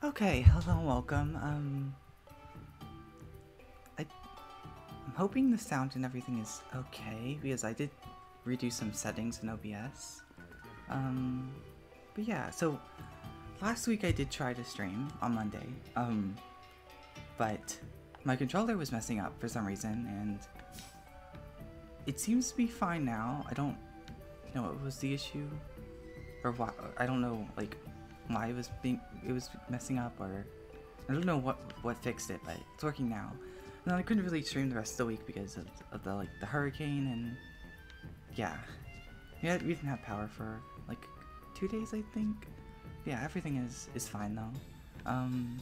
Okay, hello and welcome. I'm hoping the sound and everything is okay because I did redo some settings in OBS. But yeah, so last week I did try to stream on Monday, but my controller was messing up for some reason and it seems to be fine now. I don't know what was the issue or why. I don't know like why it was messing up, or I don't know what fixed it, but it's working now. And then I couldn't really stream the rest of the week because of the hurricane, and yeah. We didn't have power for like 2 days, I think. Yeah, everything is fine though.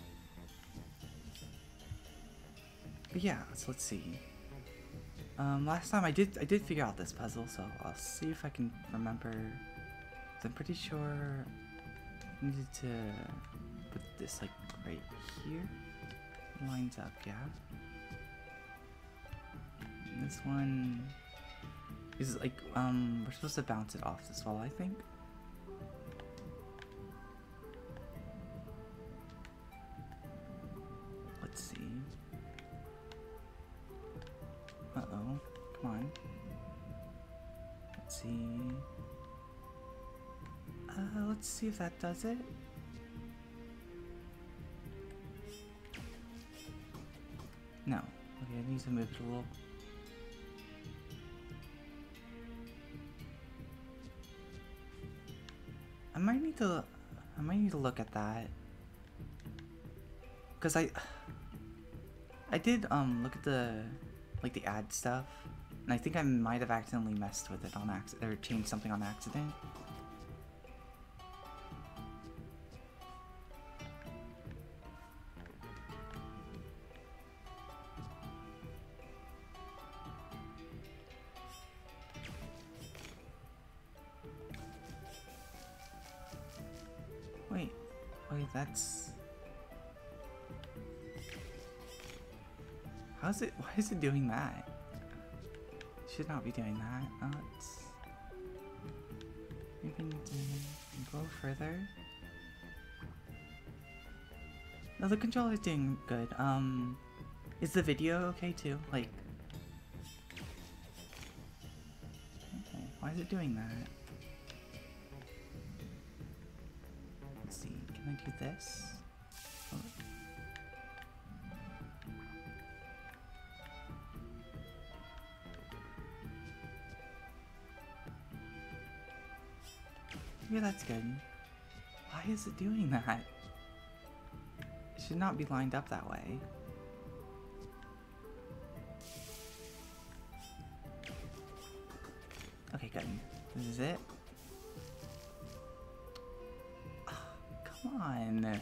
But yeah, so let's see. Last time I did figure out this puzzle, so I'll see if I can remember. I'm pretty sure I needed to put this like right here. Lines up, yeah. And this one is like we're supposed to bounce it off this wall, I think. Let's see. Uh-oh. Come on. Let's see. Let's see if that does it. No. Okay, I need to move it a little. I might need to look at that. Cause I did look at the ad stuff, and I think I might have accidentally messed with it on accident or changed something on accident. Wait, that's... Why is it doing that? Should not be doing that. Let's... Maybe need to go further. No, the controller's doing good. Is the video okay too? Like... Okay, why is it doing that? Let's see, can I do this? Oh. Yeah, that's good. Why is it doing that? It should not be lined up that way. Okay, good. This is it. Oh, come on.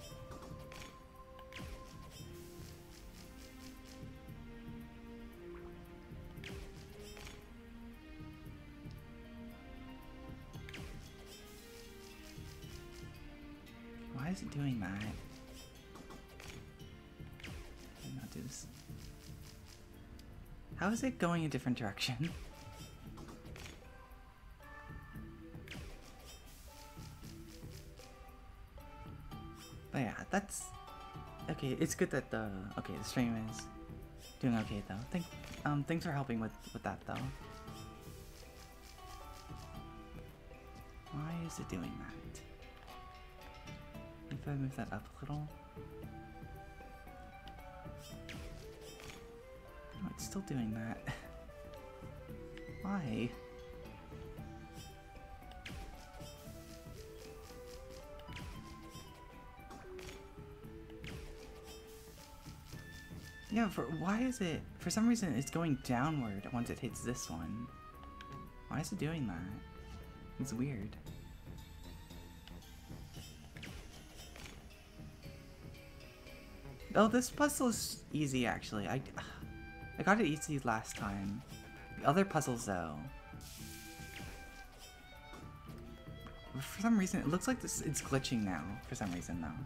Why is it doing that? Let me not do this. How is it going a different direction? But yeah, that's okay. It's good that the stream is doing okay though. Thanks for helping with that though. Why is it doing that? If I move that up a little. No, it's still doing that. Why? Yeah, why is it, for some reason it's going downward once it hits this one. Why is it doing that? It's weird. Oh, this puzzle is easy actually. I got it easy last time. The other puzzles though. For some reason, it looks like it's glitching now, for some reason though.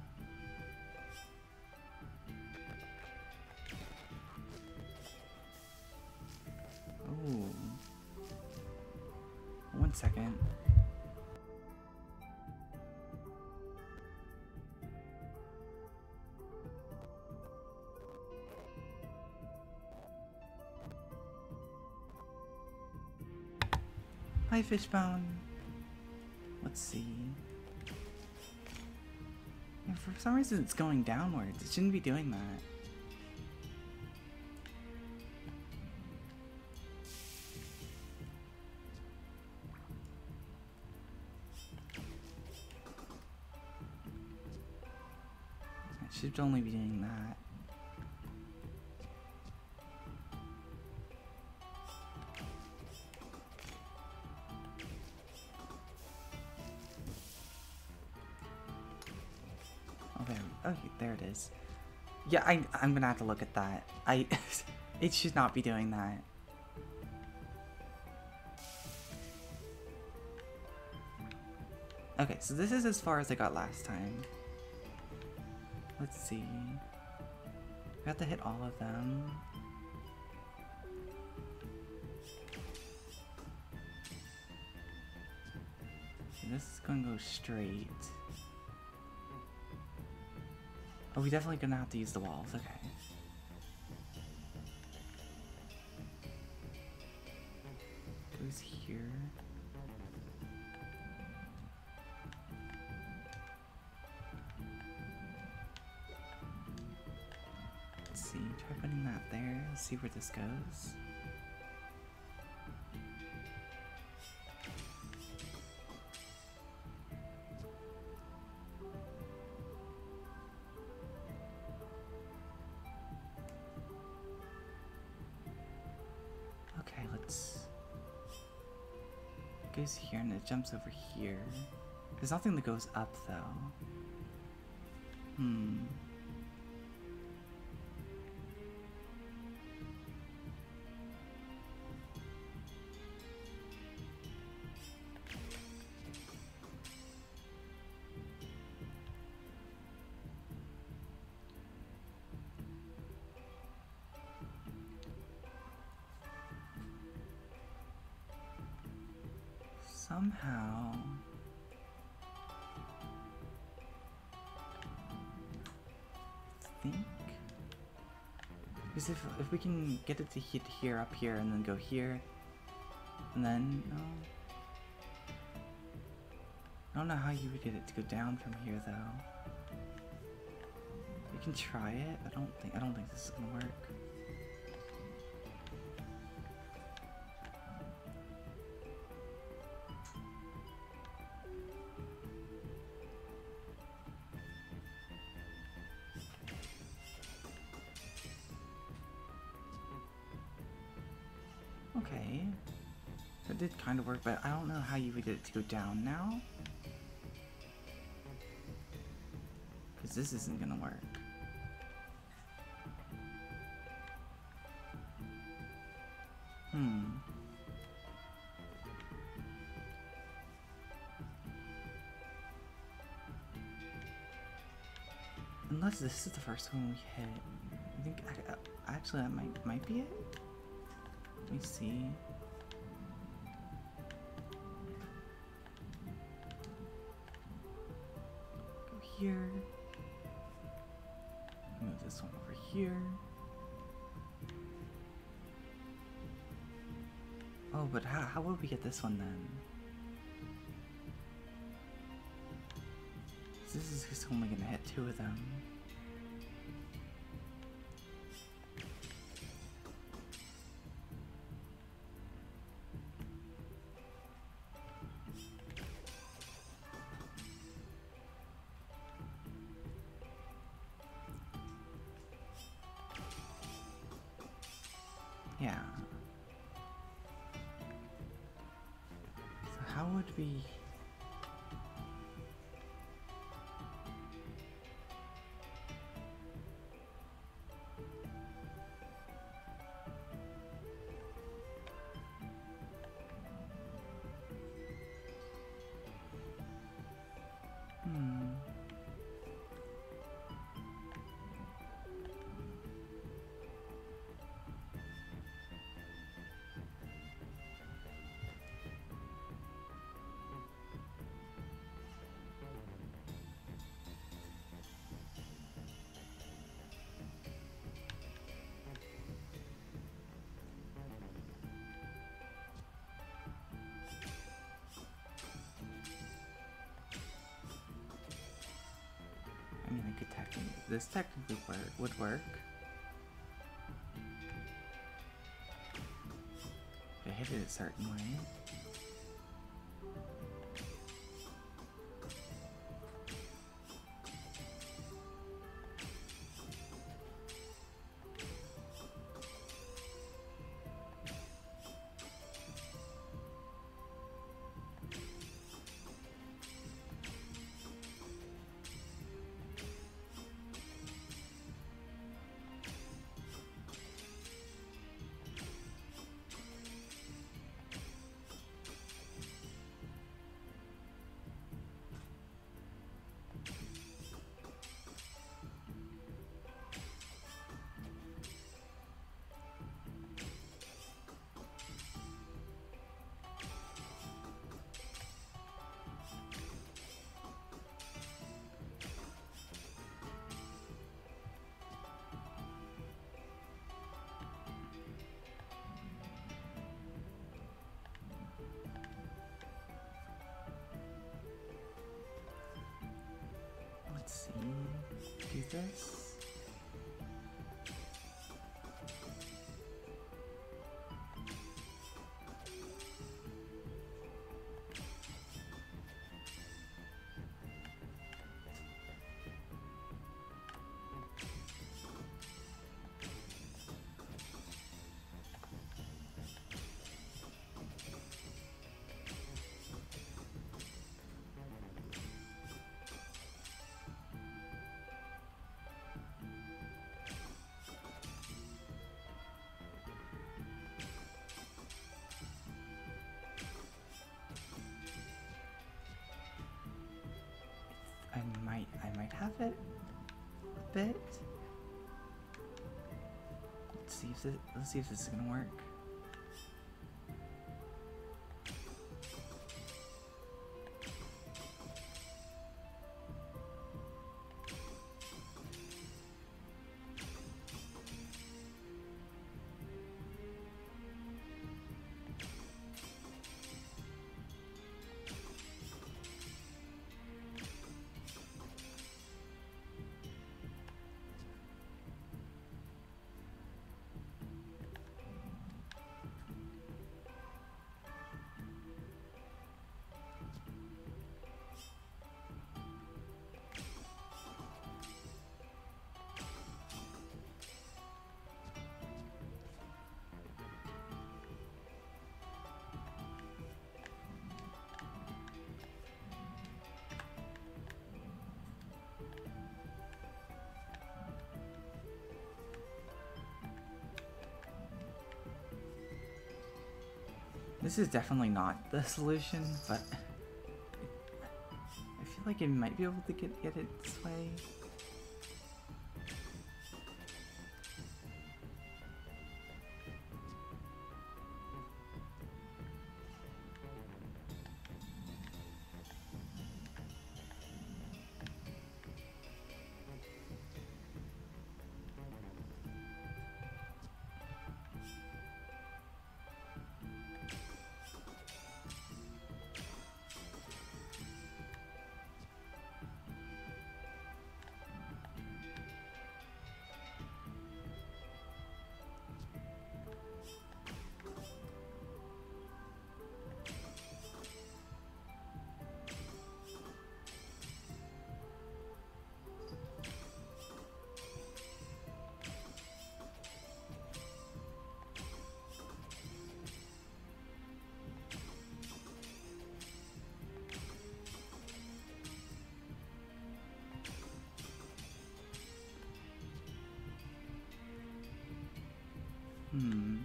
Oh. 1 second. Hi, Fishbone. Let's see. Yeah, for some reason it's going downwards. It shouldn't be doing that. It should only be doing that. Oh, there. Okay, there it is. Yeah, I'm gonna have to look at that. It should not be doing that. Okay, so this is as far as I got last time. Let's see. I have to hit all of them. Okay, this is gonna go straight. Oh, we're definitely gonna have to use the walls, okay. Goes here. Let's see, try putting that there, let's see where this goes. Okay, let's... It goes here and it jumps over here. There's nothing that goes up though. Somehow... I think... Because if we can get it to hit here, up here, and then go here, and then... No. I don't know how you would get it to go down from here, though. We can try it. I don't think this is gonna work. Okay, that did kind of work, but I don't know how you would get it to go down now. Because this isn't gonna work. Unless this is the first one we hit. I think, actually that might be it? Let me see. Go here. Move this one over here. Oh, but how would we get this one then? This is just only gonna hit 2 of them. Yeah. So how would we... this technically would work. If I hit it a certain way. Let's see, do this. I might have it a bit. Let's see if this is gonna work. This is definitely not the solution, but I feel like it might be able to get it this way. Hmm.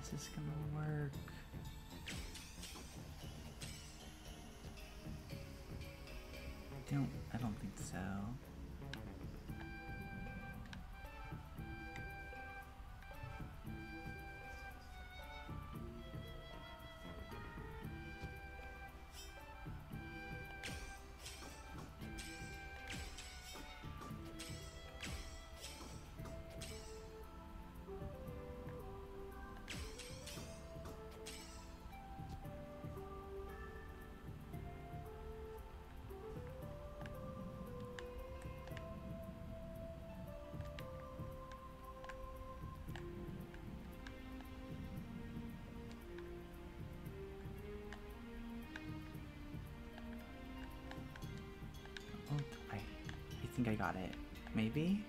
is this gonna work? I don't think so. Oh, I think I got it. Maybe?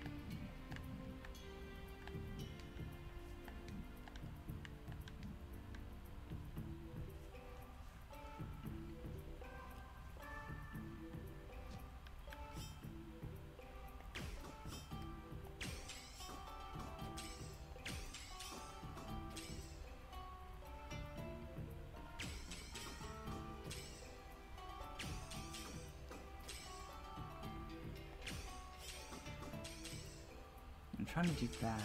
I'm trying to do that.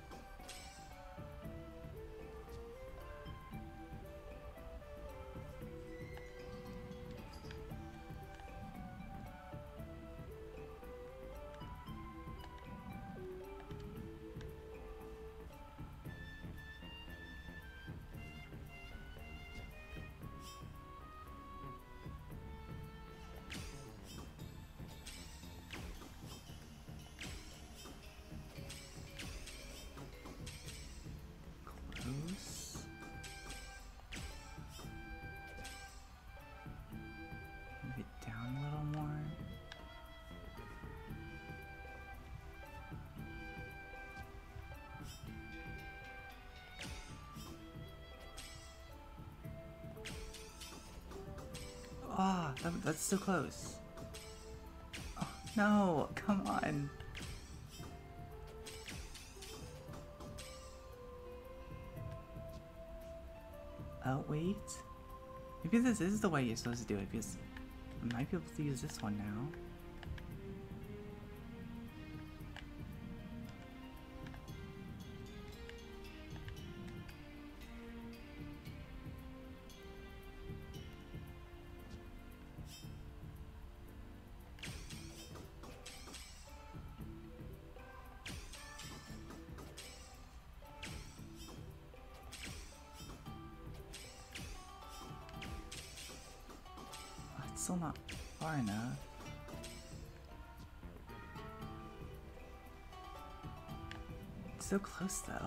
Close. Move it down a little more. Ah, that's so close. Oh, no, come on. Oh, wait. Maybe this is the way you're supposed to do it, because I might be able to use this one now. It's still not far enough. It's so close though.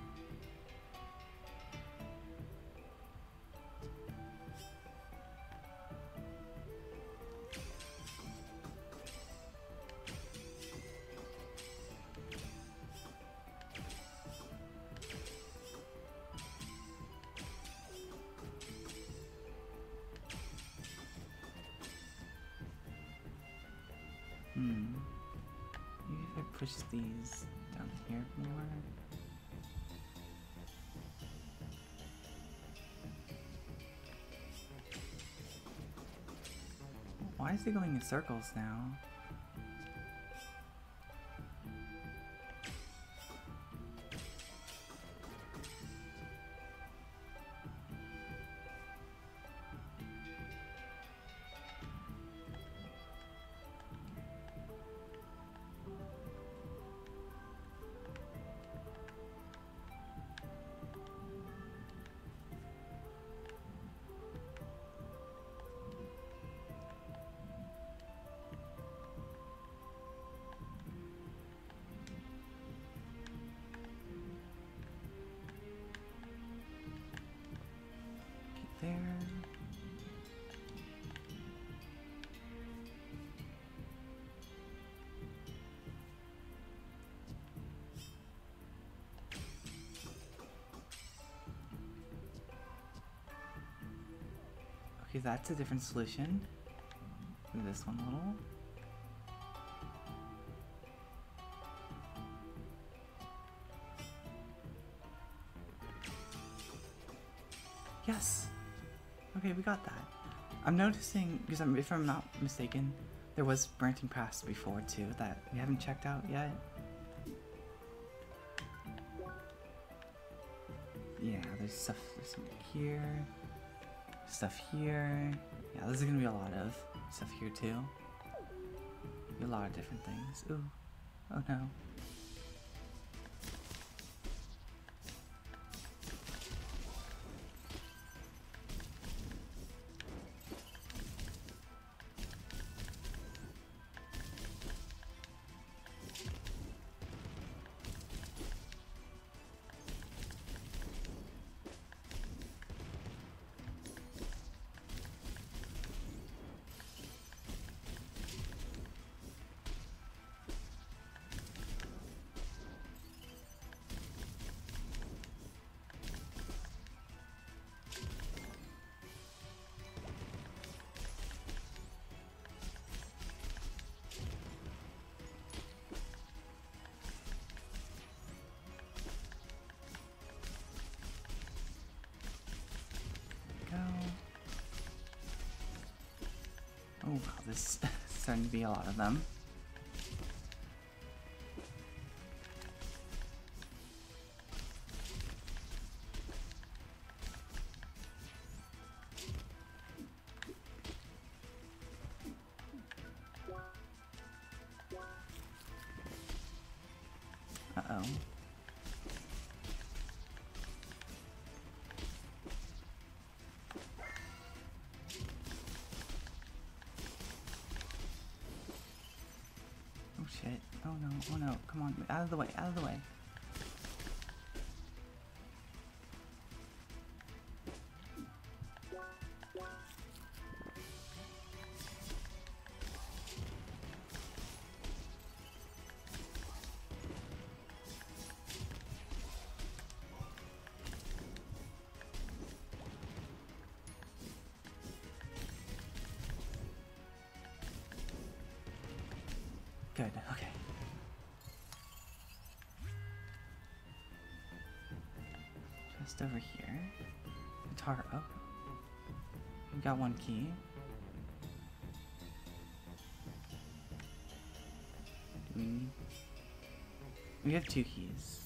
Maybe if I push these down here more. Why is it going in circles now? There. Okay, that's a different solution. Do this one a little. Yes. Okay, we got that. I'm noticing, because if I'm not mistaken, there was branching paths before too that we haven't checked out yet. Yeah, there's some here, stuff here. Yeah, there's gonna be a lot of stuff here too. A lot of different things. Ooh. Oh no. Oh wow, this is starting to be a lot of them. Uh-oh. Oh shit. Oh no, come on, out of the way, out of the way. Good, okay. Just over here. Guitar, oh. We got one key. We have 2 keys.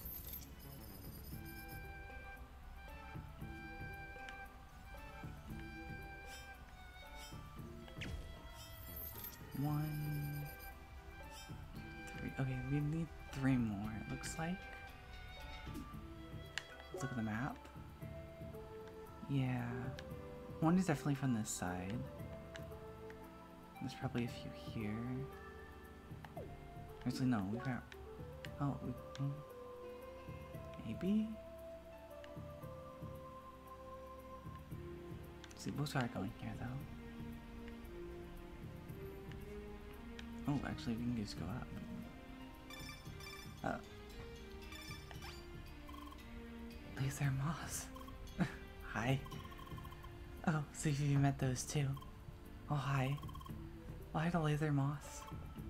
One, 3. Okay, we need 3 more, it looks like. Let's look at the map. Yeah. One is definitely from this side. There's probably a few here. Actually, no, we got. Oh, maybe? Let's see, we'll try going here though. Oh, actually, we can just go up. Laser Moss. Hi. Oh, so you met those too. Oh, hi. Why the Laser Moss?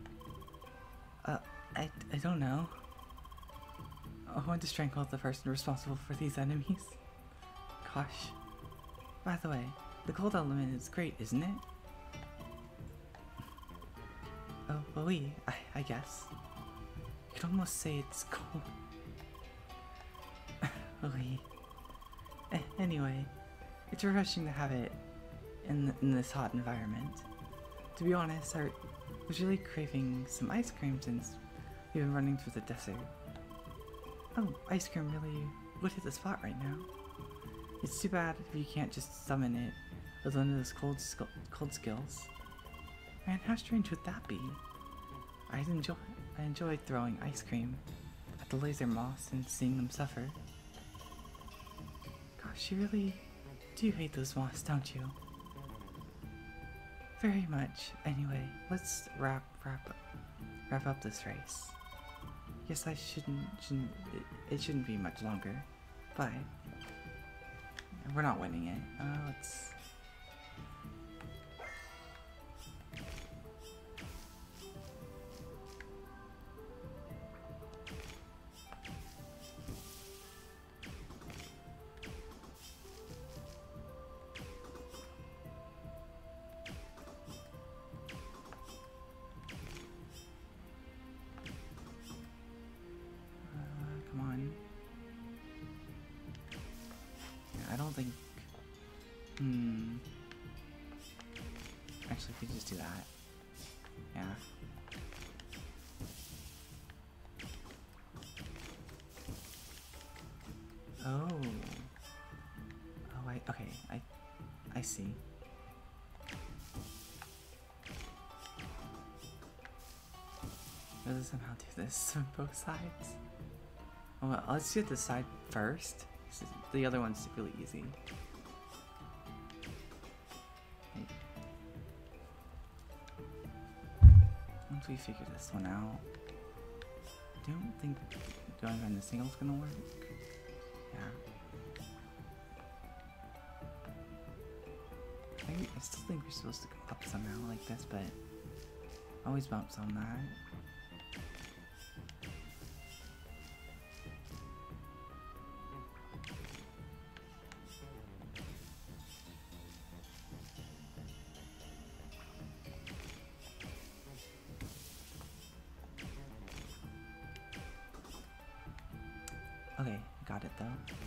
I don't know. I want to strangle the person responsible for these enemies. Gosh. By the way, the cold element is great, isn't it? Oh, well, I guess. You could almost say it's cold. Anyway, it's refreshing to have it in this hot environment. To be honest, I was really craving some ice cream since we've been running through the desert. Oh, ice cream really would hit the spot right now. It's too bad if you can't just summon it with one of those cold skills. Man, how strange would that be? I enjoyed throwing ice cream at the Laser Moss and seeing them suffer. Gosh, you really do hate those moths, don't you? Very much. Anyway, let's wrap up this race. Yes, it shouldn't be much longer, but we're not winning it. Let's. could just do that. Yeah. Oh. Oh, okay, I see. Does it somehow do this on both sides? Oh, well, let's do this side first. The other one's really easy. Once we figure this one out, I don't think going on the single's gonna work. Yeah. I still think we're supposed to go up somehow like this, but always bumps on that. Okay, got it though.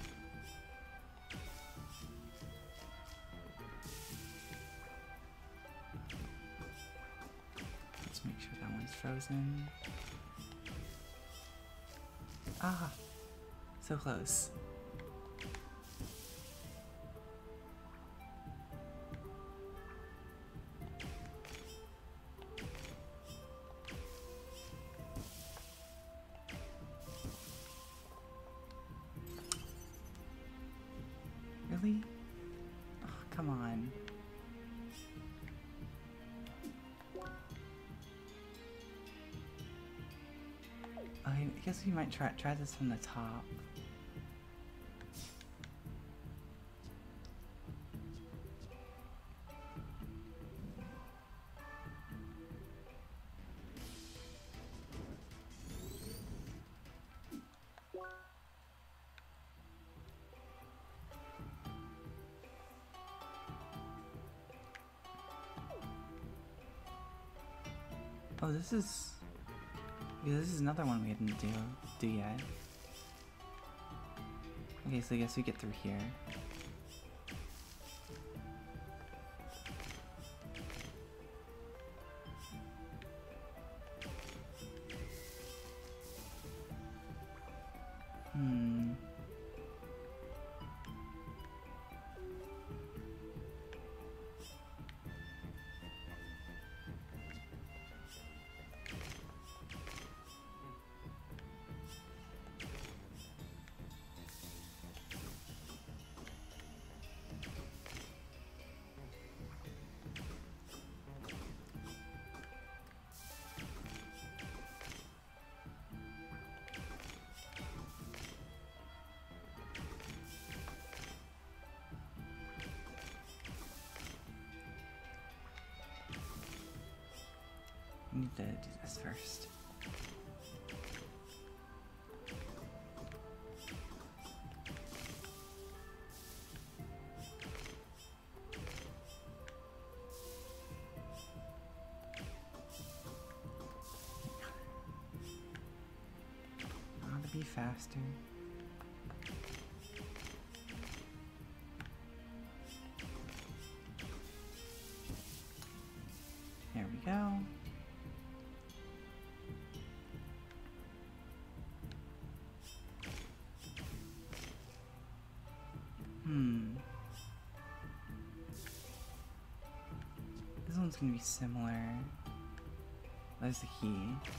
Let's make sure that one's frozen. Ah! So close. Really? Oh, come on. I guess we might try this from the top. Oh, this is... Yeah, this is another one we didn't do yet. Okay, so I guess we get through here. We need to do this first. Ought to be faster. There we go. This one's gonna be similar. There's the key.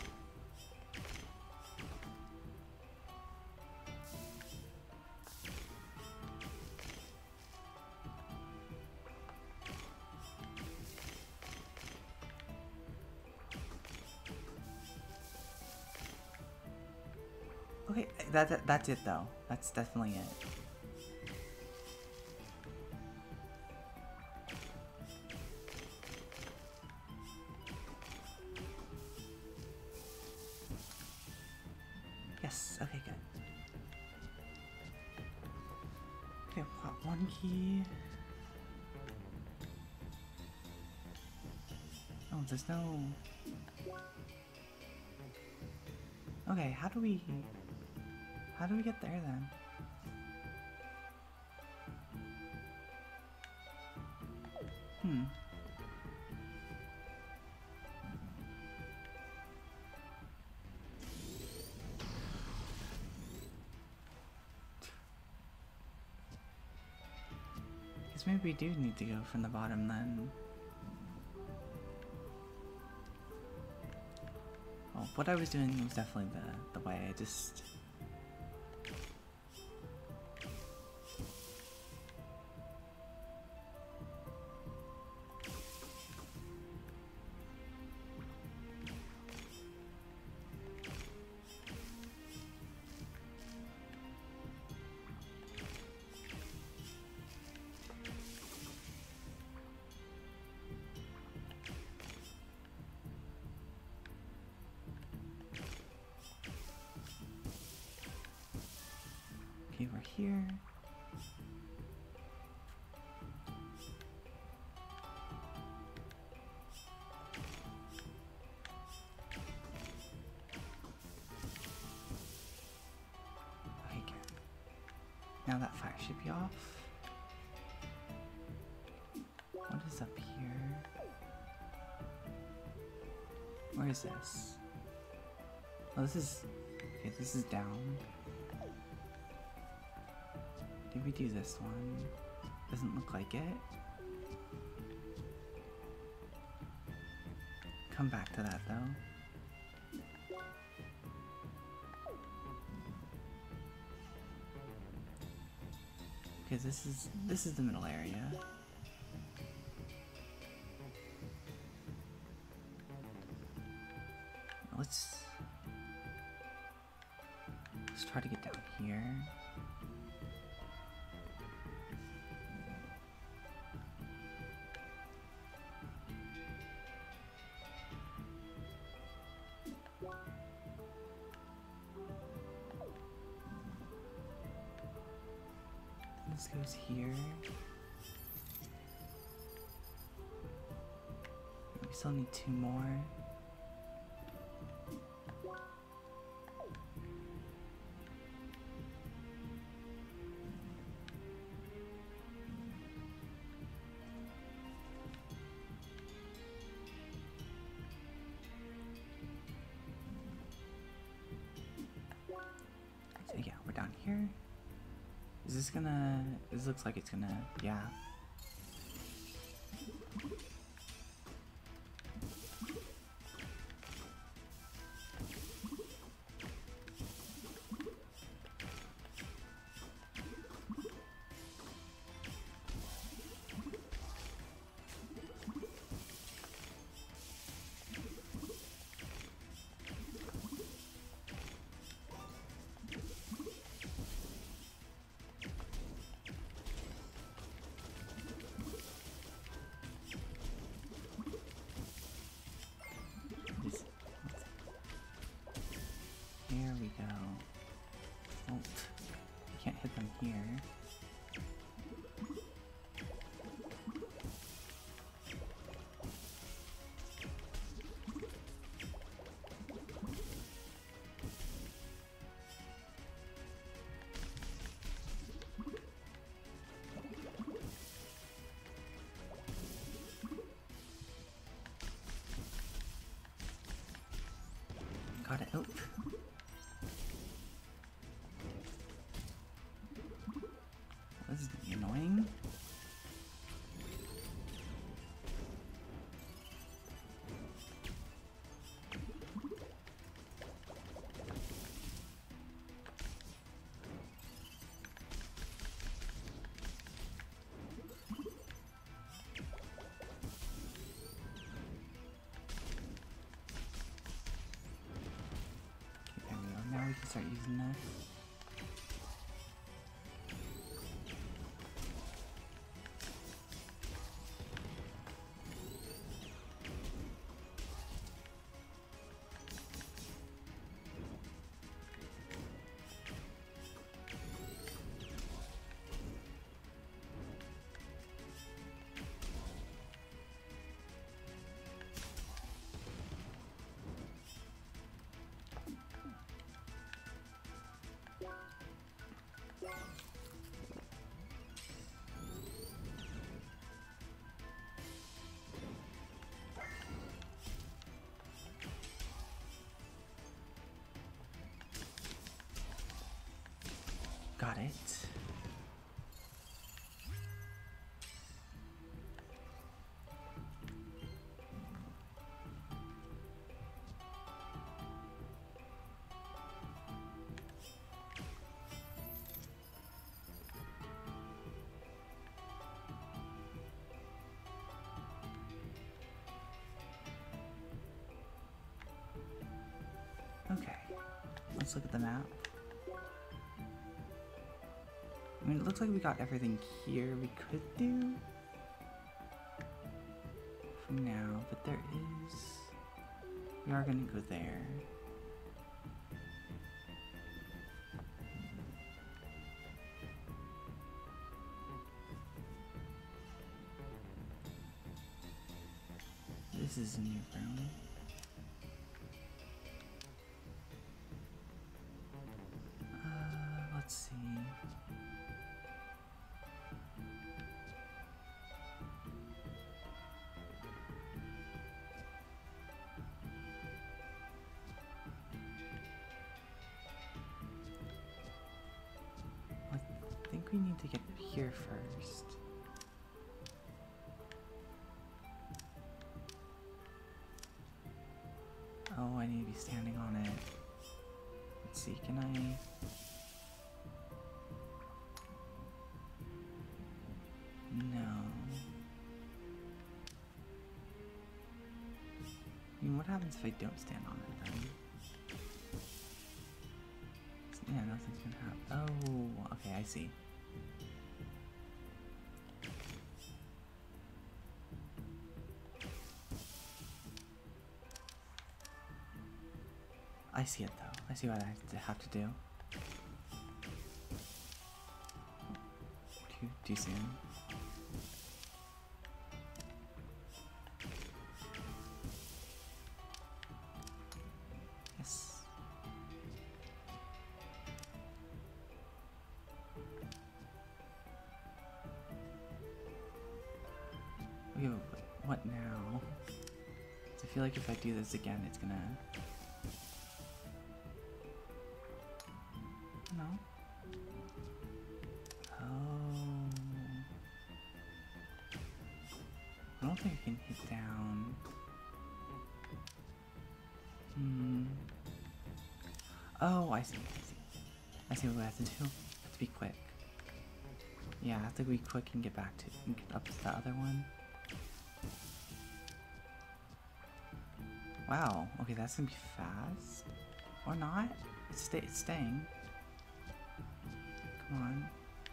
Okay, that's it though. That's definitely it. Yes, okay, good. Okay, pop one key. Oh, there's no... Okay, how do we get there then? guess maybe we do need to go from the bottom then. Well, what I was doing was definitely the way. I just... Okay, we're here. Okay, good. Now that fire should be off. What is up here? Where is this? Oh, this is... Okay, this is down. Did we do this one? Doesn't look like it. Come back to that though. Because this is the middle area. Let's try to get down here. This goes here. We still need 2 more. So yeah, we're down here. Is this gonna... This looks like it's gonna... Yeah. Here we go. Oh, can't hit them here. Got it. Oh. This is gonna be annoying. Okay, there we go. Now we can start using this. Got it. Okay, let's look at the map. I mean, it looks like we got everything here we could do for now, but there is... We are gonna go there. This is a new room. Let's see. I think we need to get here first. Oh, I need to be standing on it. Let's see, can I... No. I mean, what happens if I don't stand on it then? Yeah, nothing's gonna happen. Oh, okay, I see. I see it though. I see what I have to do. Too soon. Yes. Okay, what now? I feel like if I do this again, it's gonna... No? Oh. I don't think I can hit down. Oh, I see. I see what I have to do. I have to be quick. Yeah, I have to be quick and get back to and get up to the other one. Wow. Okay, that's gonna be fast. Or not? It's staying. Come on.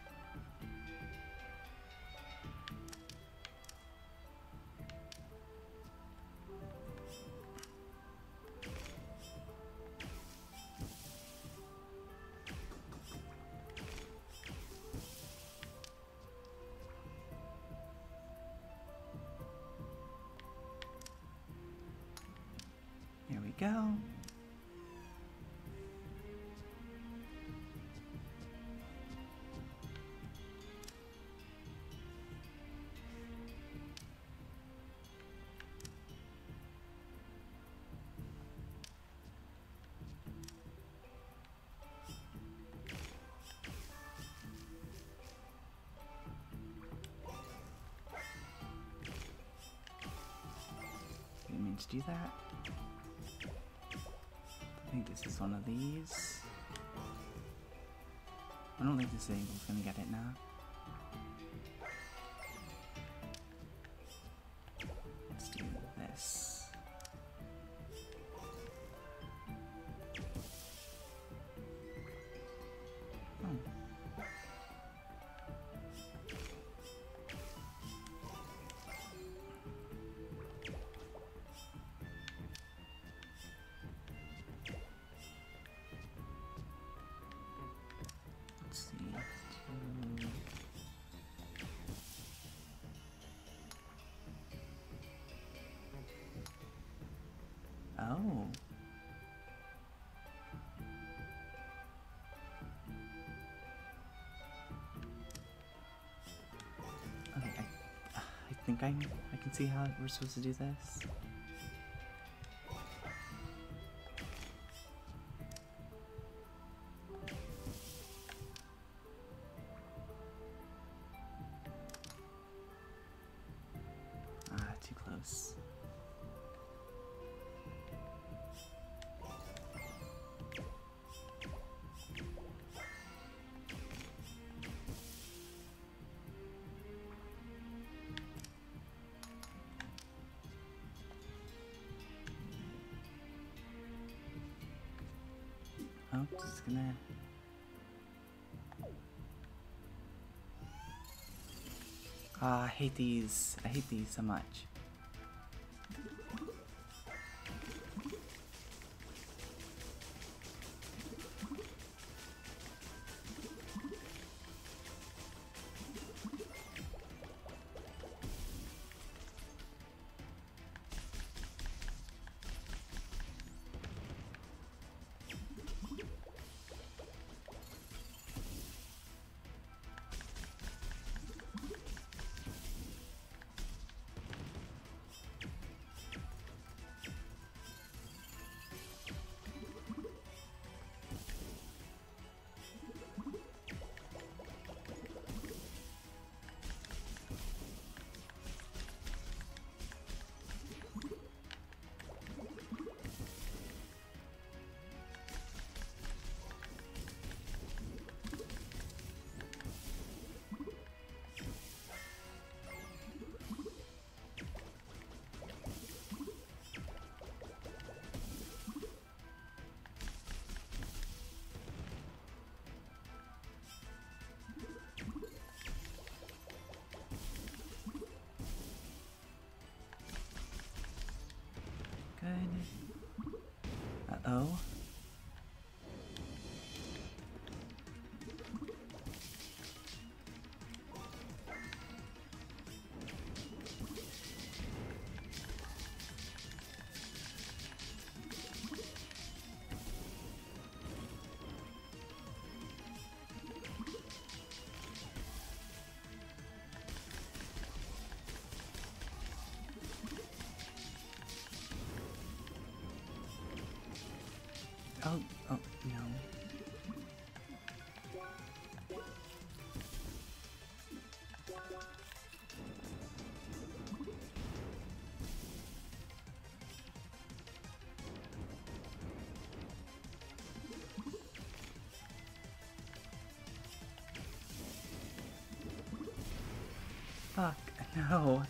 Here we go. Didn't mean to do that. I think this is one of these. I don't think this angle's gonna get it now. Let's do this. Oh. Let's see. Oh. Okay, I think I can see how we're supposed to do this. Too close. Oh, just gonna... Ah, I hate these. I hate these so much. Good. Uh-oh. Oh, oh, no. Fuck, no.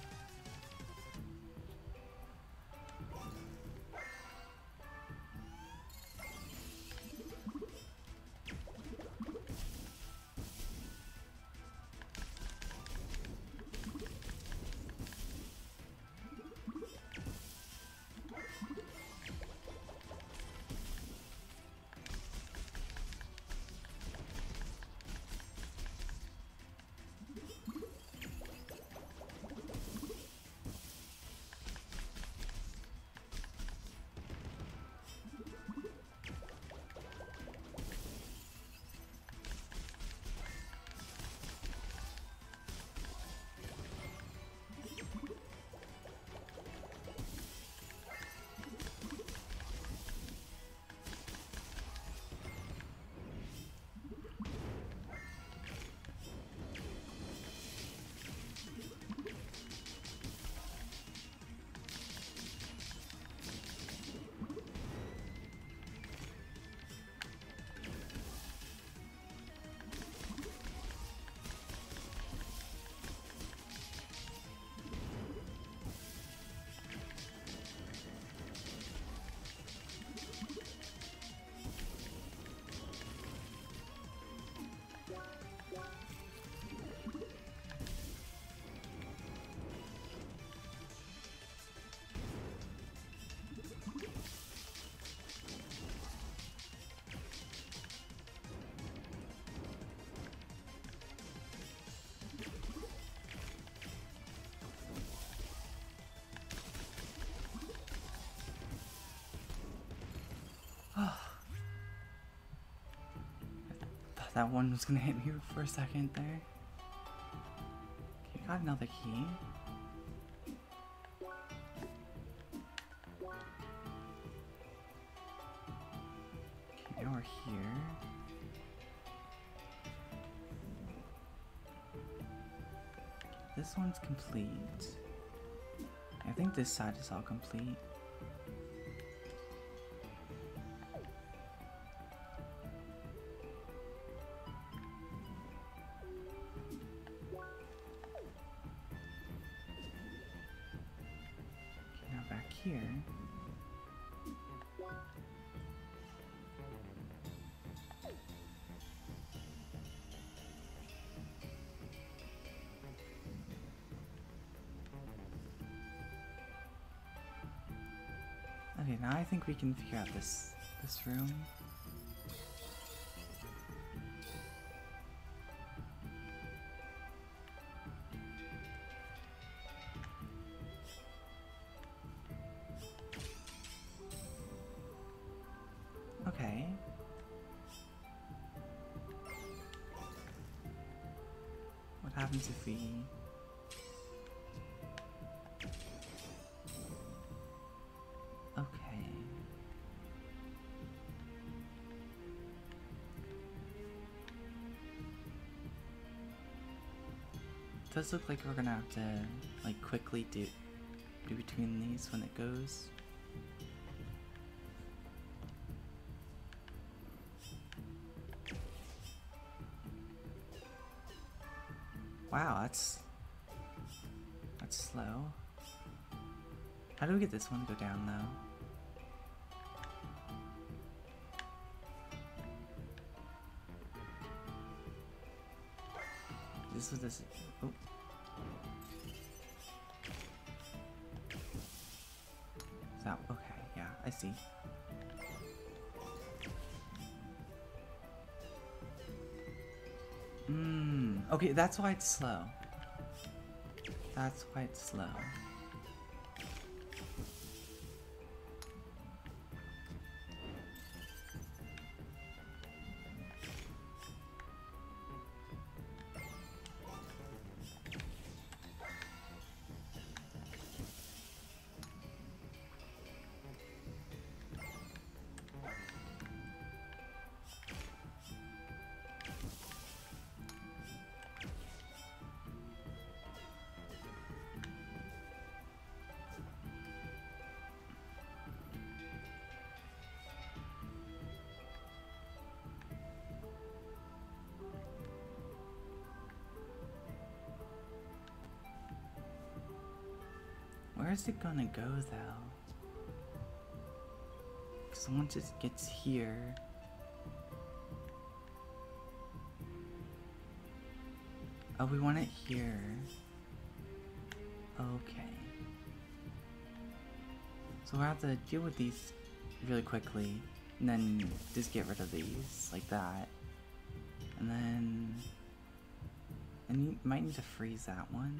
Thought that one was gonna hit me for a second there. Okay, got another key. Okay, now we're here. This one's complete. I think this side is all complete. Okay, now back here. Okay, now I think we can figure out this room. Okay. What happens if we... Okay. It does look like we're gonna have to like quickly do between these when it goes. Wow, that's slow. How do we get this one to go down though? This was this. Oh. Is that okay? Yeah, I see. Okay, that's why it's slow. That's why it's slow. Where's it gonna go though? Because once it gets here... Oh, we want it here. Okay. So we'll have to deal with these really quickly, and then just get rid of these, like that. And then... And you might need to freeze that one.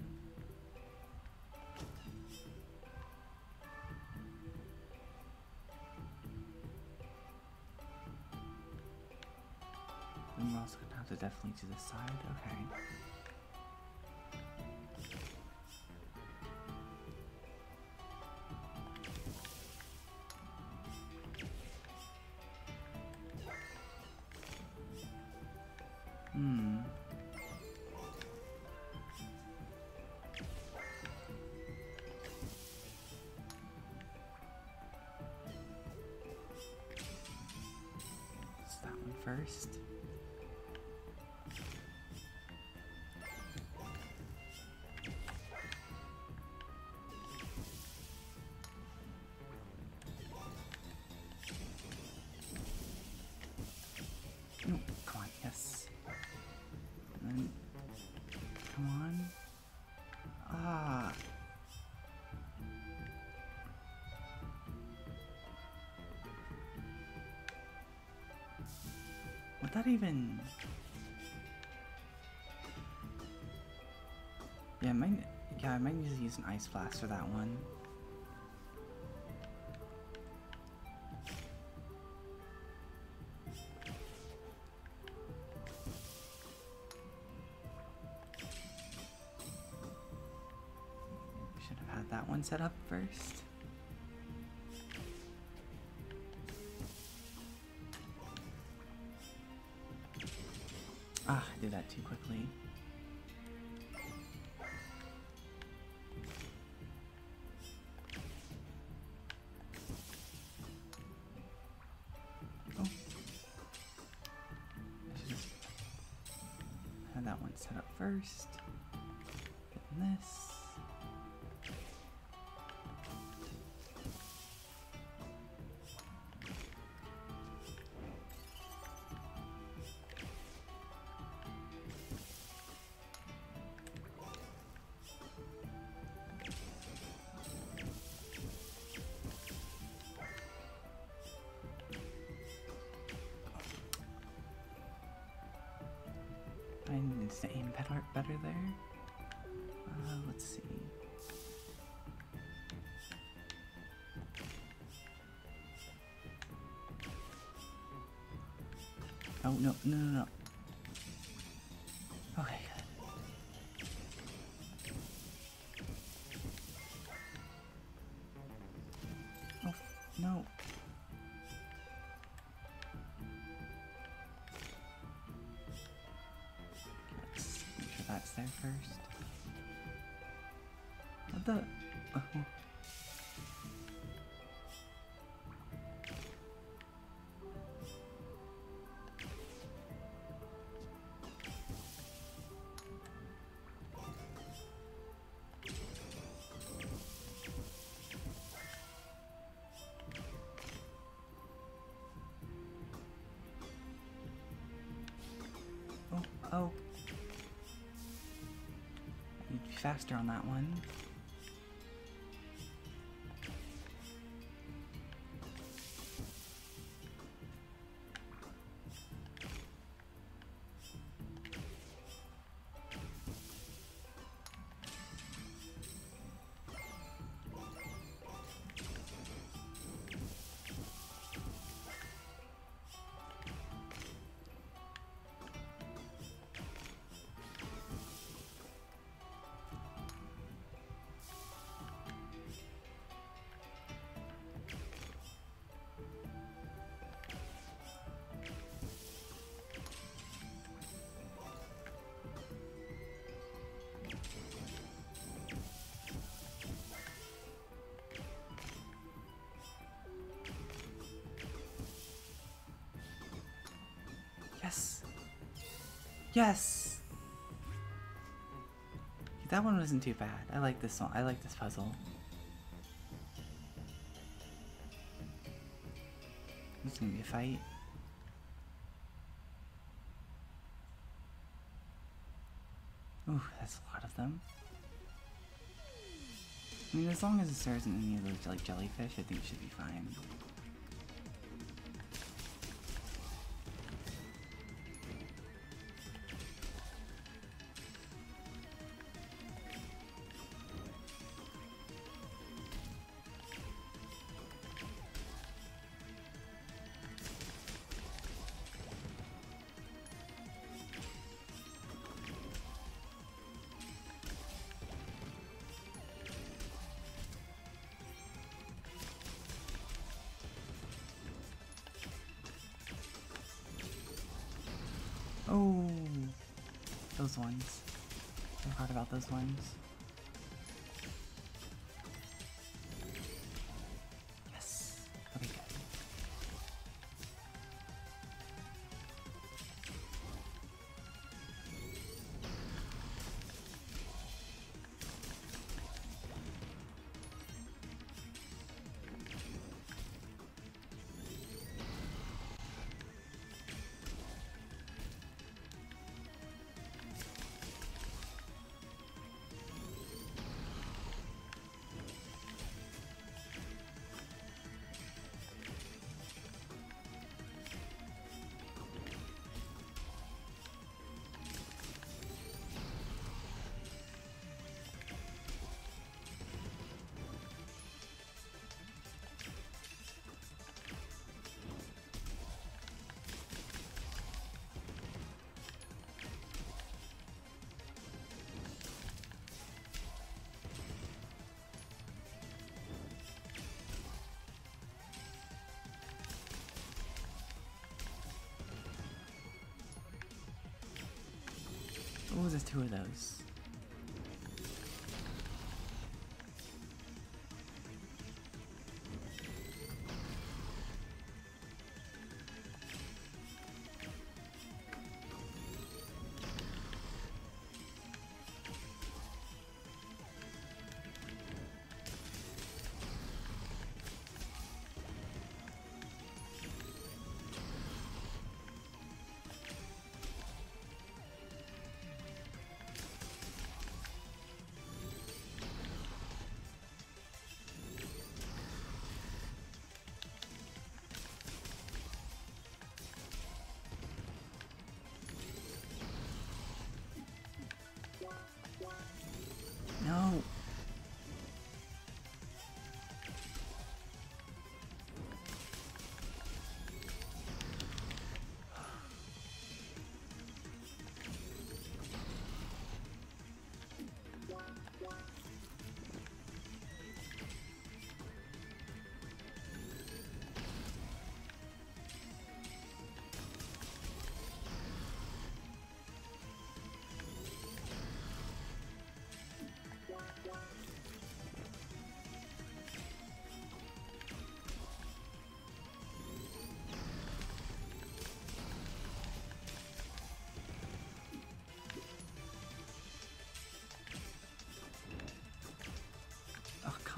And we're also gonna have to definitely do this side, okay. It's that one first. Come on, yes. And then, come on. Ah. Would that even... Yeah, I might need to use an ice blast for that one. Should have had that one set up first. Ah, I did that too quickly. Oh. I should just have that one set up first. Getting this. I need to aim better there. Let's see. Oh, no. Okay, good. Oh, no. Let's make sure that's there first. What the? Oh. Oh. Need to be faster on that one. Yes! Yes! That one wasn't too bad. I like this one. I like this puzzle. It's gonna be a fight. Ooh, that's a lot of them. I mean, as long as there isn't any of those like jellyfish, I think it should be fine. Oh, those ones. I forgot about those ones. Yes. Okay, good. Oh, there's two of those.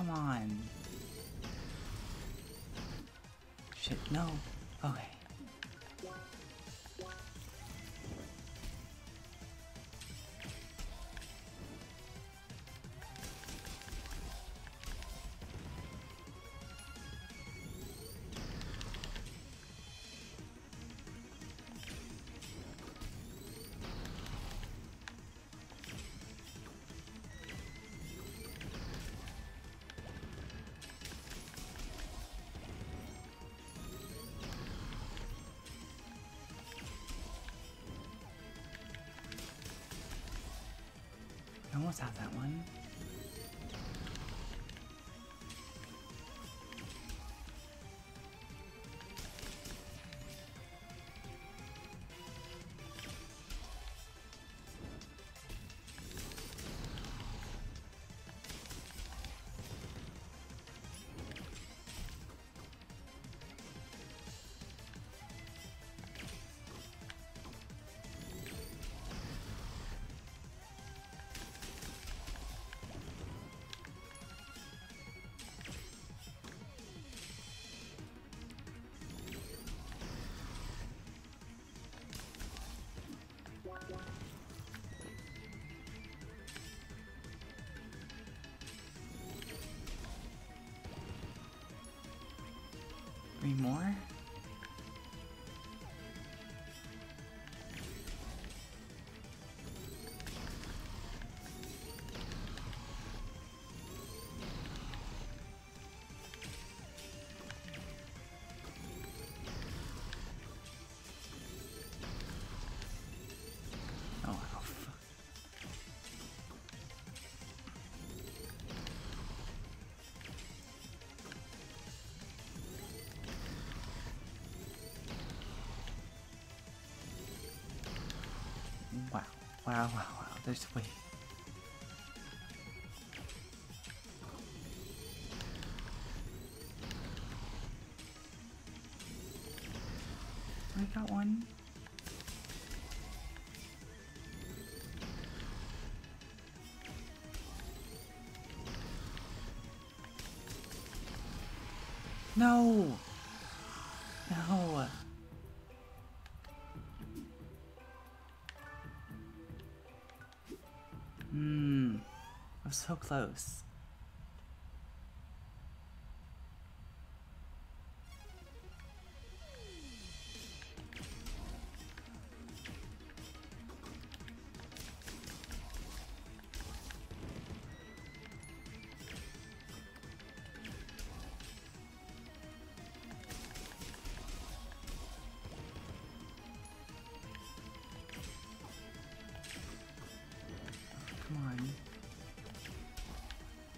come on. Shit, no. Okay. I almost have that one. Three more? Oh, wow. Wow. Wow, wow, wow. There's way. I got one. No! No! I was so close. Come on.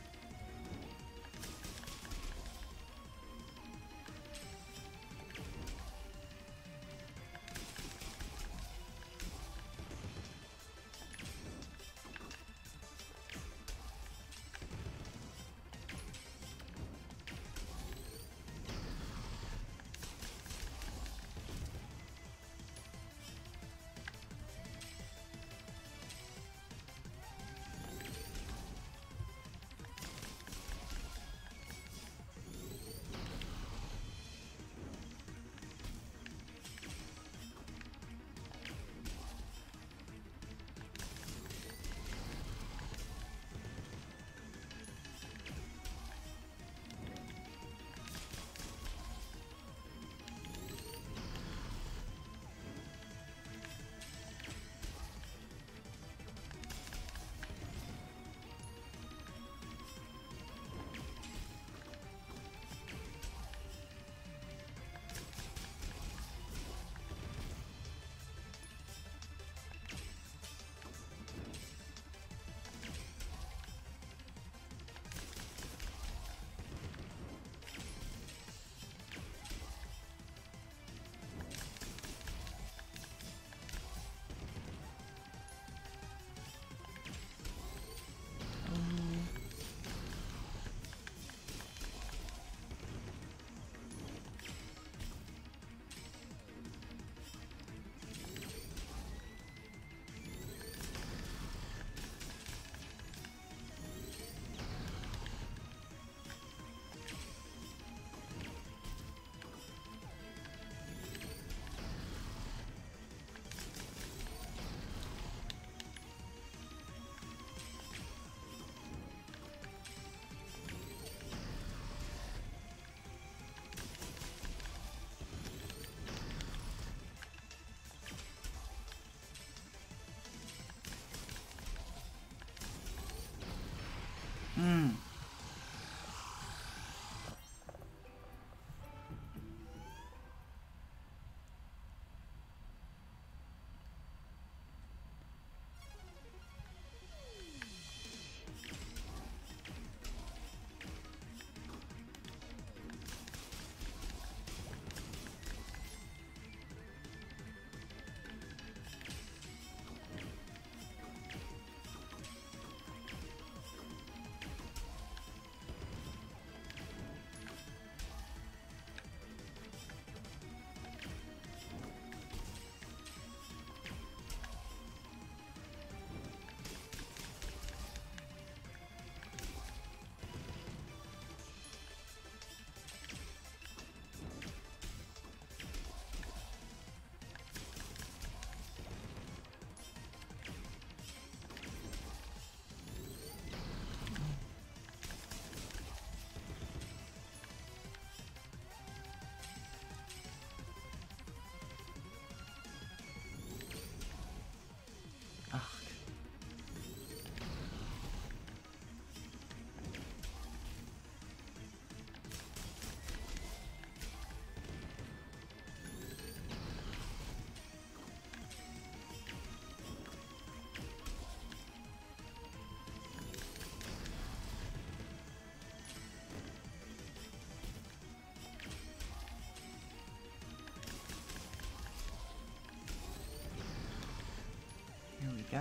go.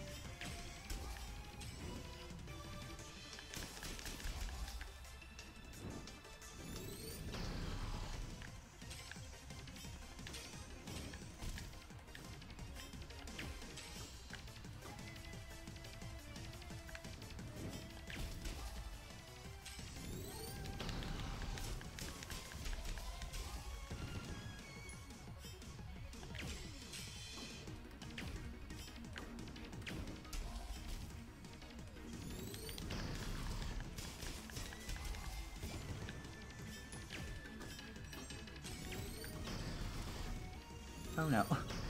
Oh no.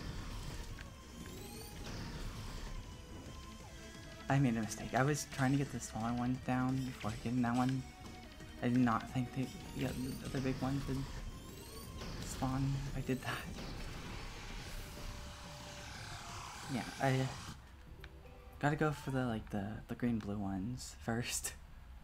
I made a mistake. I was trying to get the smaller ones down before getting that one. I did not think the other big ones would spawn if I did that. Yeah, I gotta go for the the green blue ones first.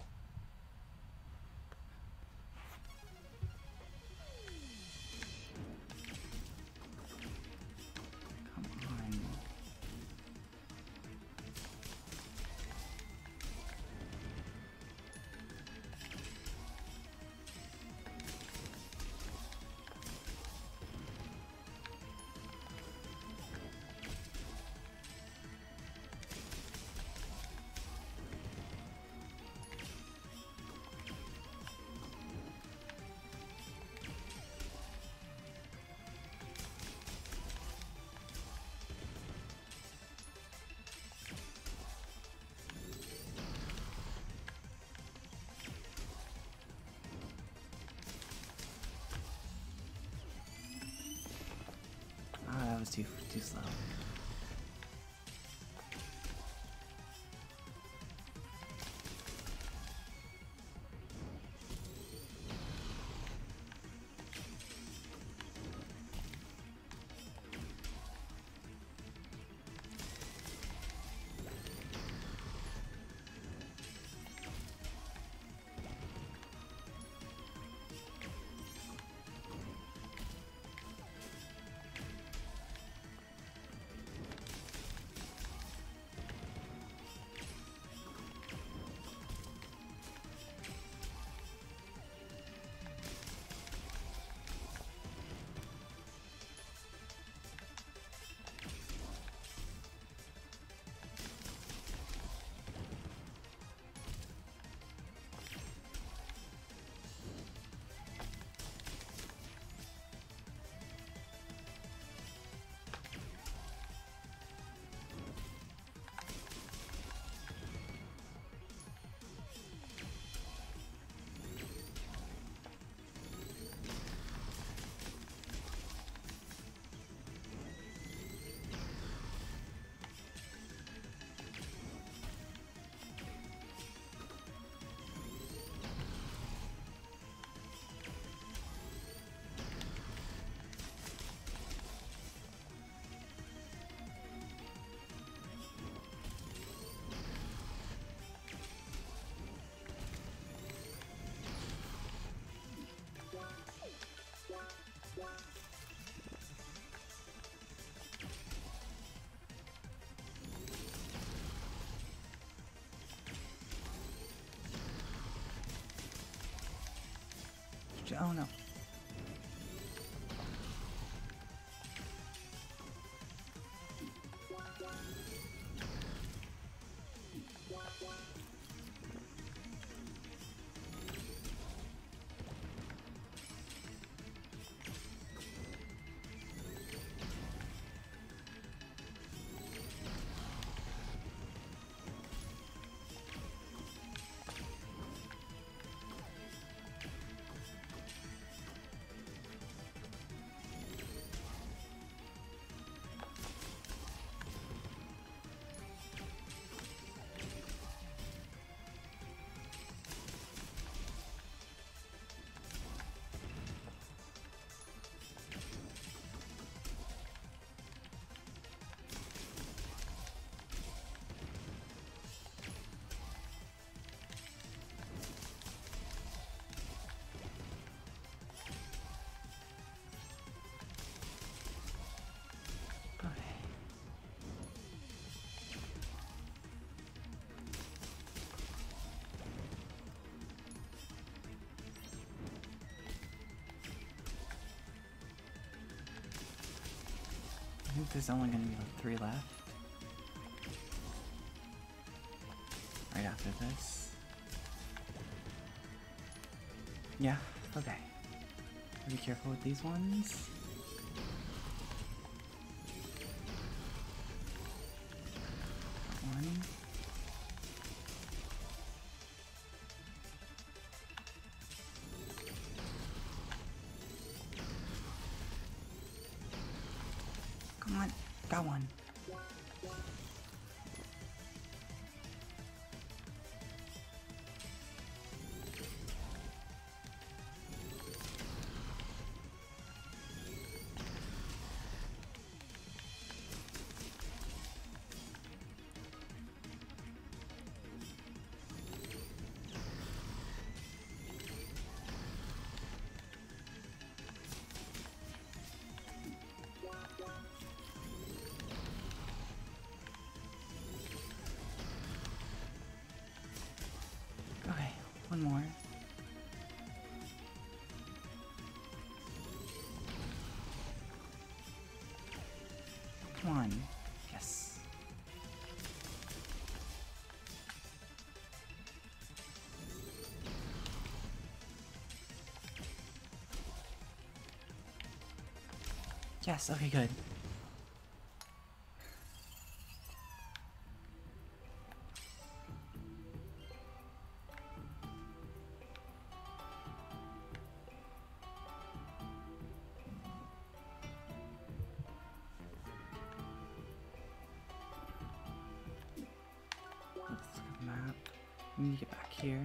That was too slow. Oh no. think there's only gonna be like 3 left. Right after this. Yeah, okay. Be careful with these ones. One. Come on, got one. Okay, one more. Come on. Yes. Yes, okay, good. Let's look at the map. We need to get back here.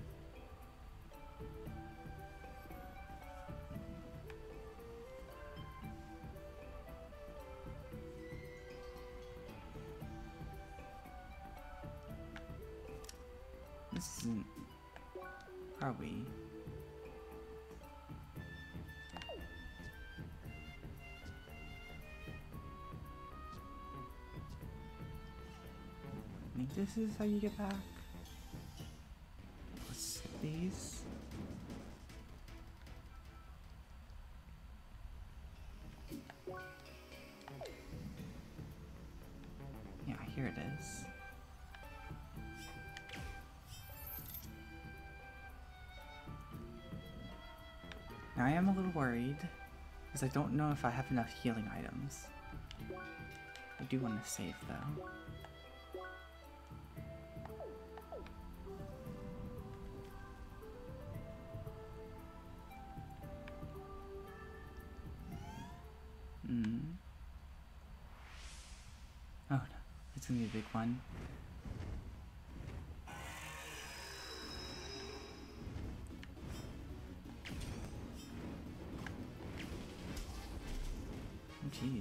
This isn't... Are we? I think this is how you get back. Let's skip these. Yeah, here it is. Now I am a little worried, because I don't know if I have enough healing items. I do want to save though. Oh no, it's gonna be a big one. Jeez.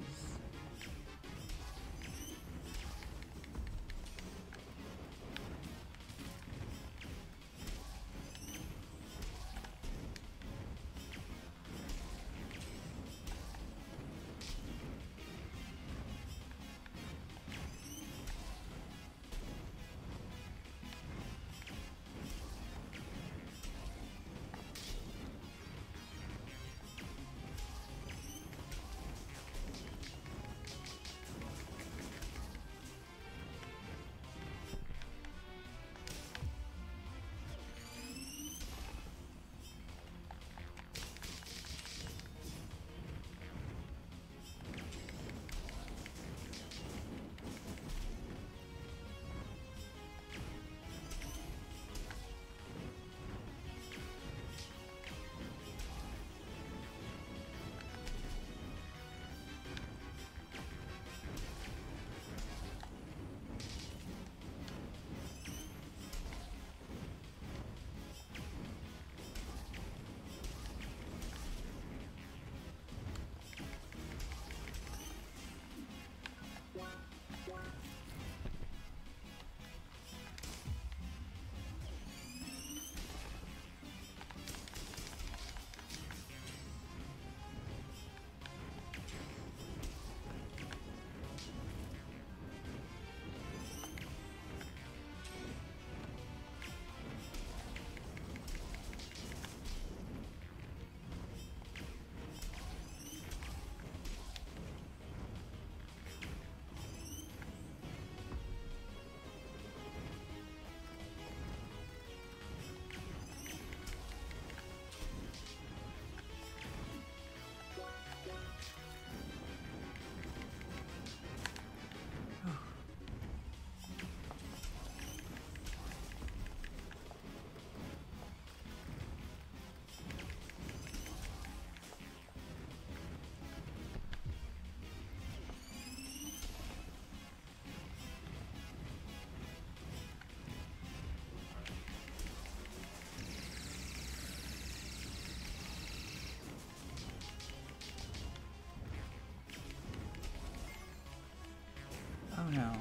no.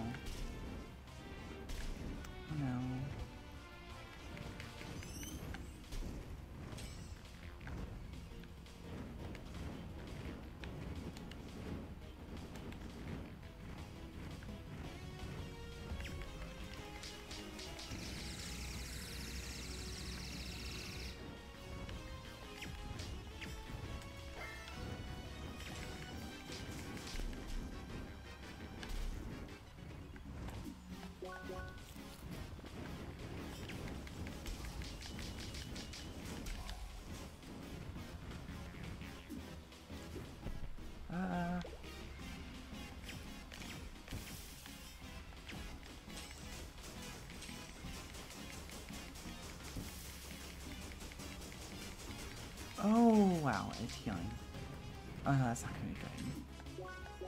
Oh no. Oh, wow, it's healing. Oh, no, that's not gonna be good.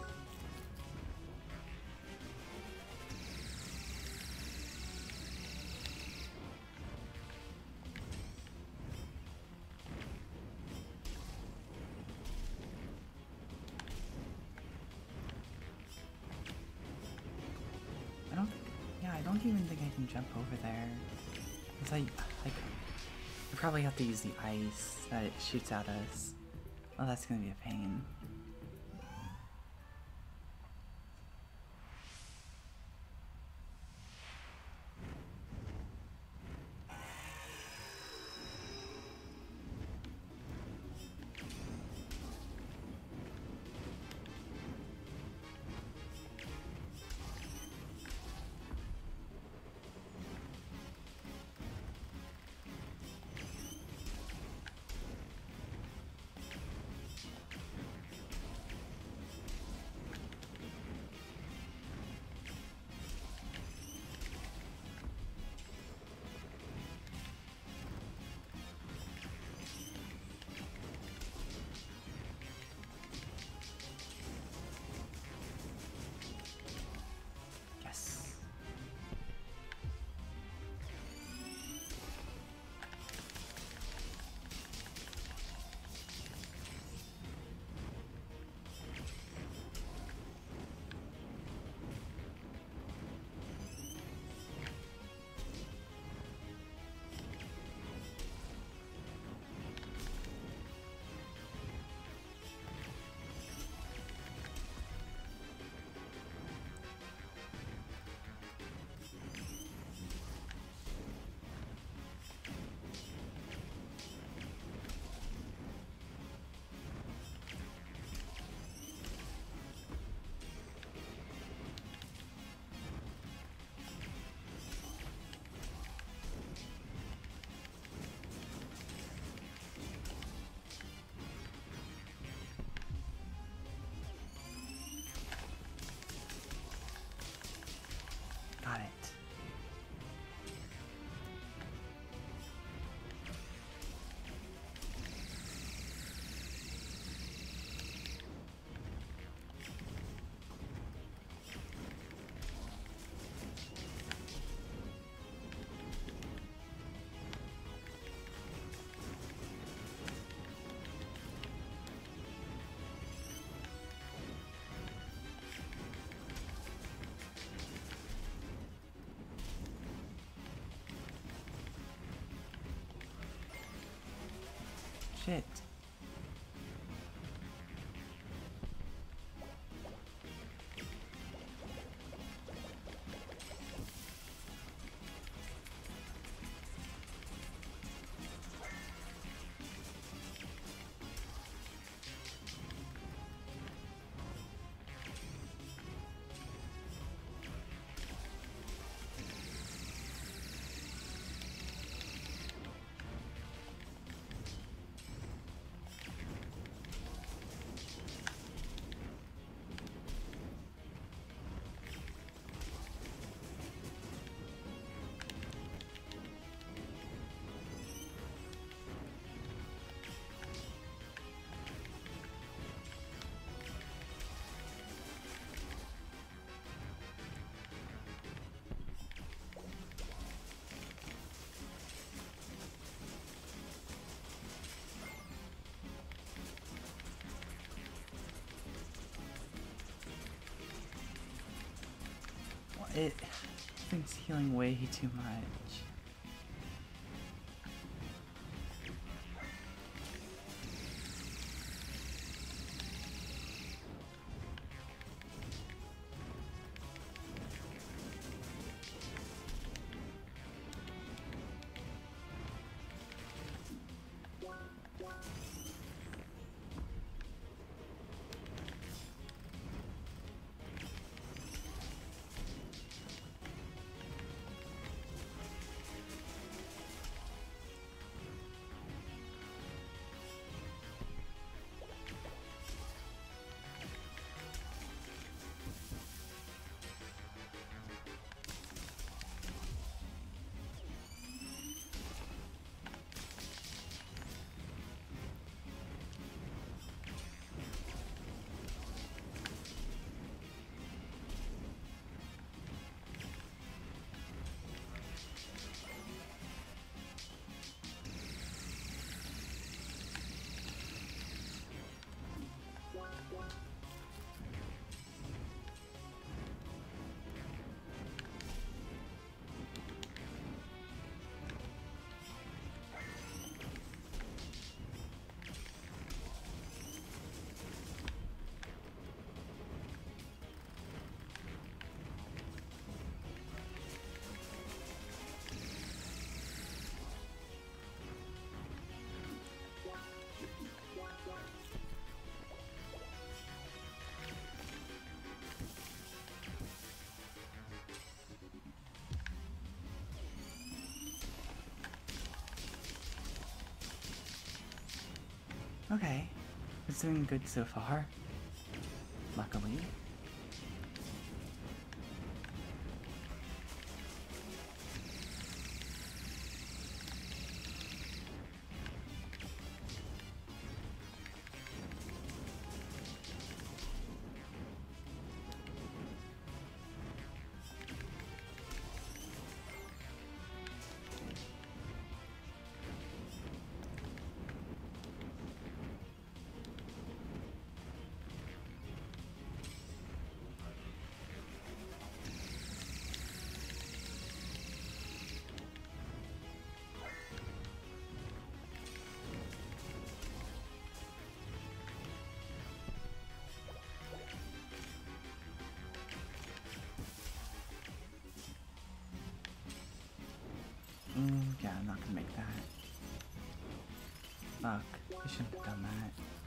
I don't, yeah, I don't even think I can jump over there. Cause I probably have to use the ice that it shoots at us. Oh, that's gonna be a pain. Yes. Got it. Shit. Thing's healing way too much. Okay, it's doing good so far. Luckily. Yeah, I'm not gonna make that. Fuck, I shouldn't have done that.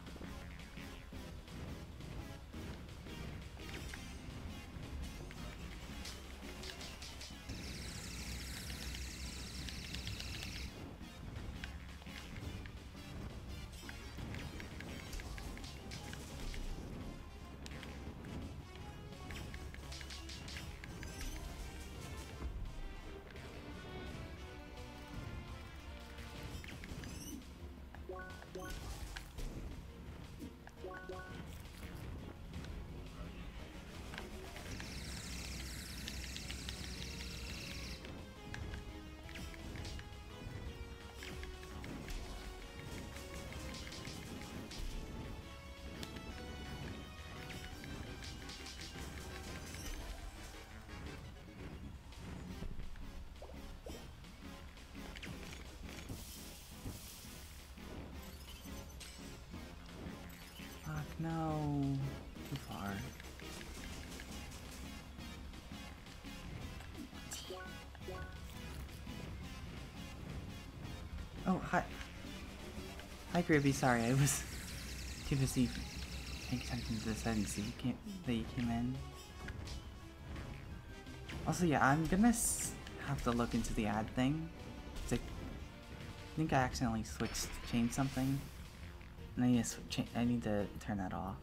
Fuck, no. Too far. Oh, hi. Hi, Gribby. Sorry, I was too busy paying attention to this. I didn't see that you came in. Also, yeah, I'm gonna have to look into the ad thing. I think I accidentally changed something. And I need to turn that off.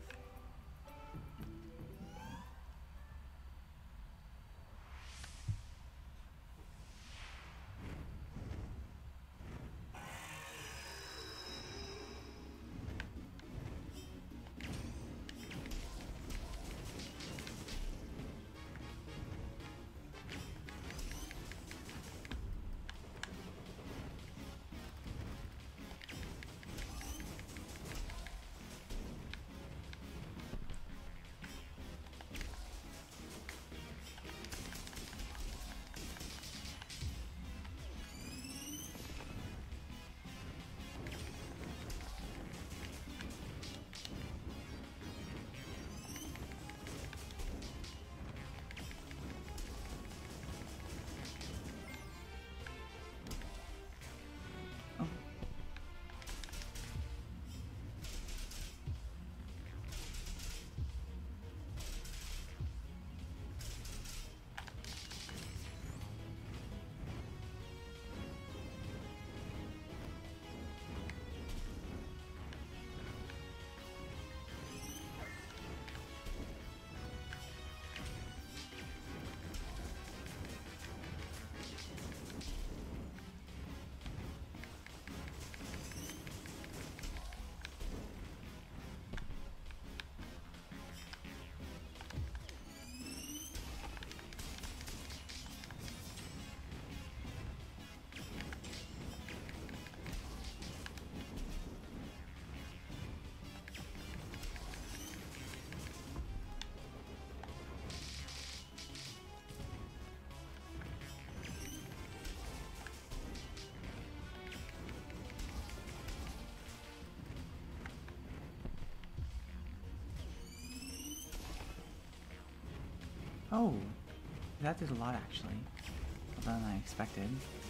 Oh, that did a lot actually. More than I expected.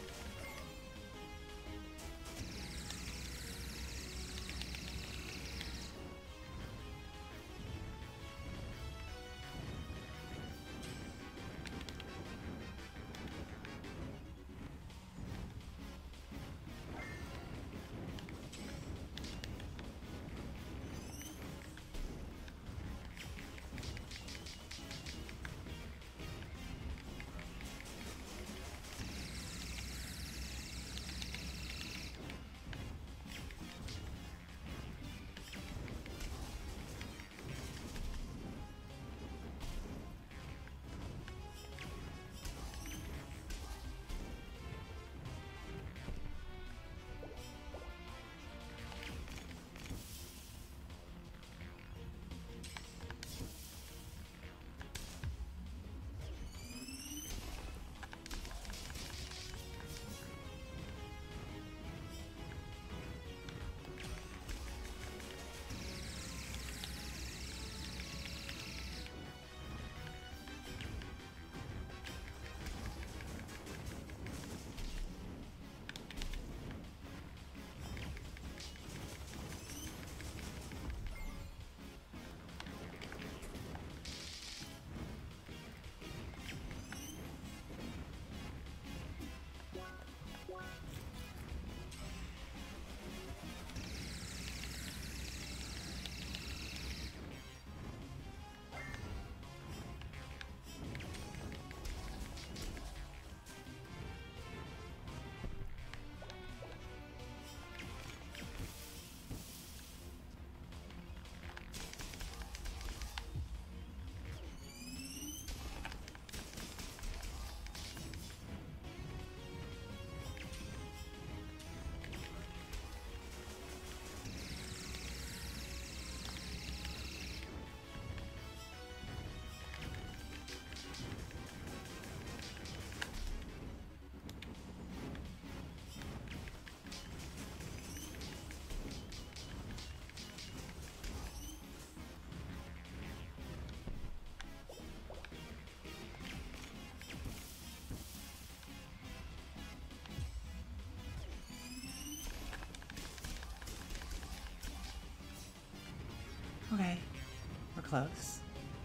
Okay, we're close.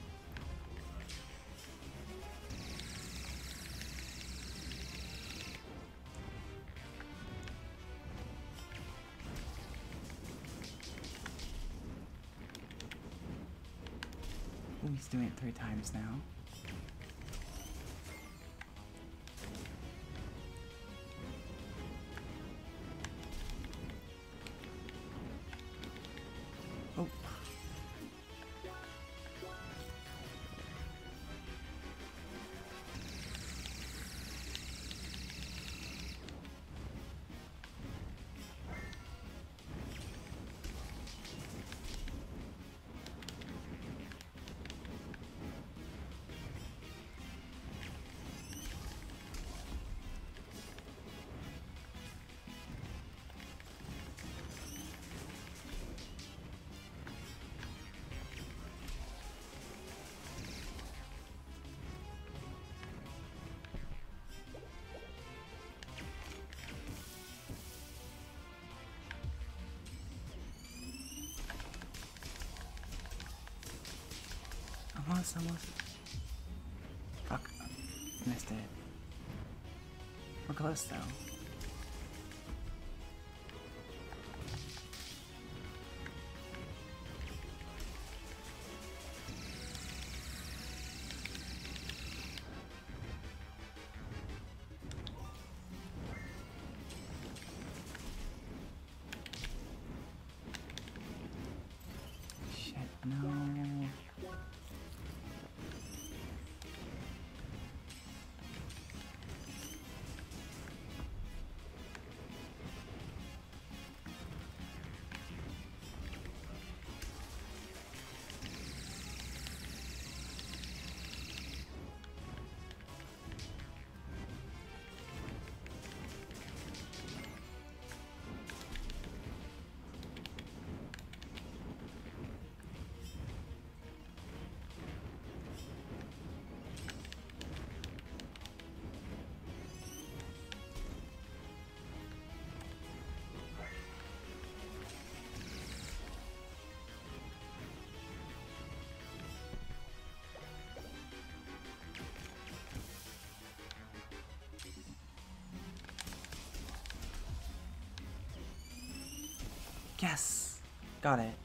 Oh, he's doing it 3 times now. Oh. Almost. Fuck. Missed it. We're close though. Shit, no. Yes! Got it.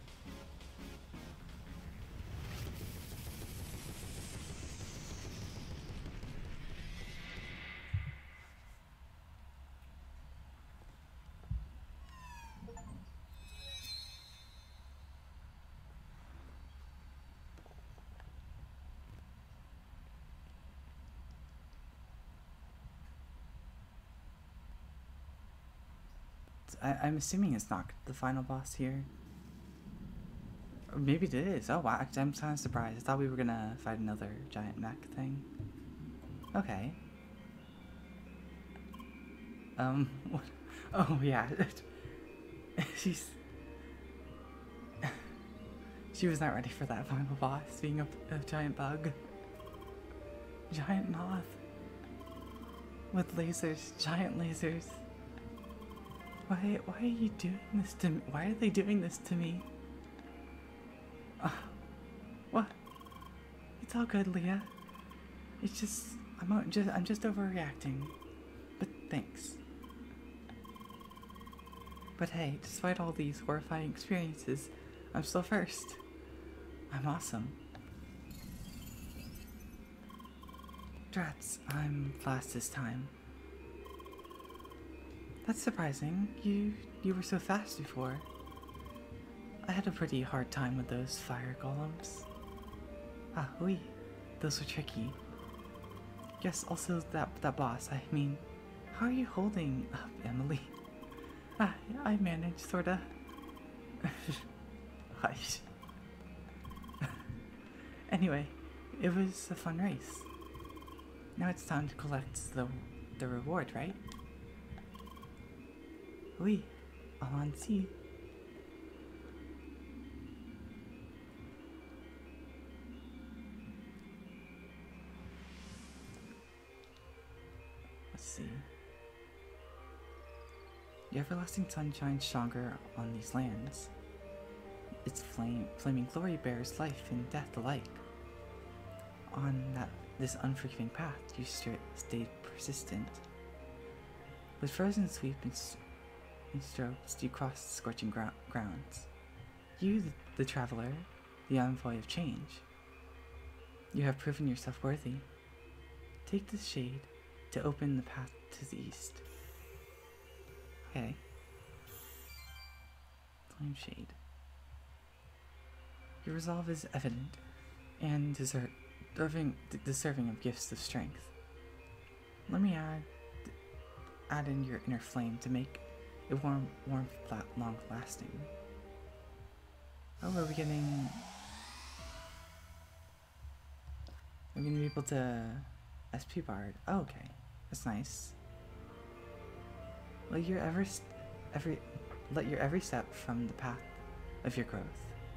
I'm assuming it's not the final boss here. Or maybe it is. Oh wow, actually, I'm kind of surprised. I thought we were gonna fight another giant mech thing. Okay. What? Oh yeah. She's... She was not ready for that final boss, being a giant bug. Giant moth. With lasers, giant lasers. Why are you doing this to me? Why are they doing this to me? What? It's all good, Leah. It's just, I'm just overreacting. But thanks. But hey, despite all these horrifying experiences, I'm still first. I'm awesome. Drats, I'm last this time. That's surprising. You were so fast before. I had a pretty hard time with those fire golems. Ah, oui. Those were tricky. Yes, also that boss. I mean, how are you holding up, Emily? Ah, I managed, sorta. Hush. Anyway, it was a fun race. Now it's time to collect the reward, right? Oui, allons-y. Let's see. The everlasting sun shines stronger on these lands. Its flaming glory bears life and death alike. On this unforgiving path, you stayed persistent. With frozen sweep and strokes, you crossed scorching grounds. You, the traveler, the envoy of change. You have proven yourself worthy. Take this shade to open the path to the east. Okay. Flame shade. Your resolve is evident, and deserving of gifts of strength. Let me add in your inner flame to make it warm, long lasting. Oh, are we getting? We're gonna be able to SP Bard. Oh, okay, that's nice. Let your every step from the path of your growth.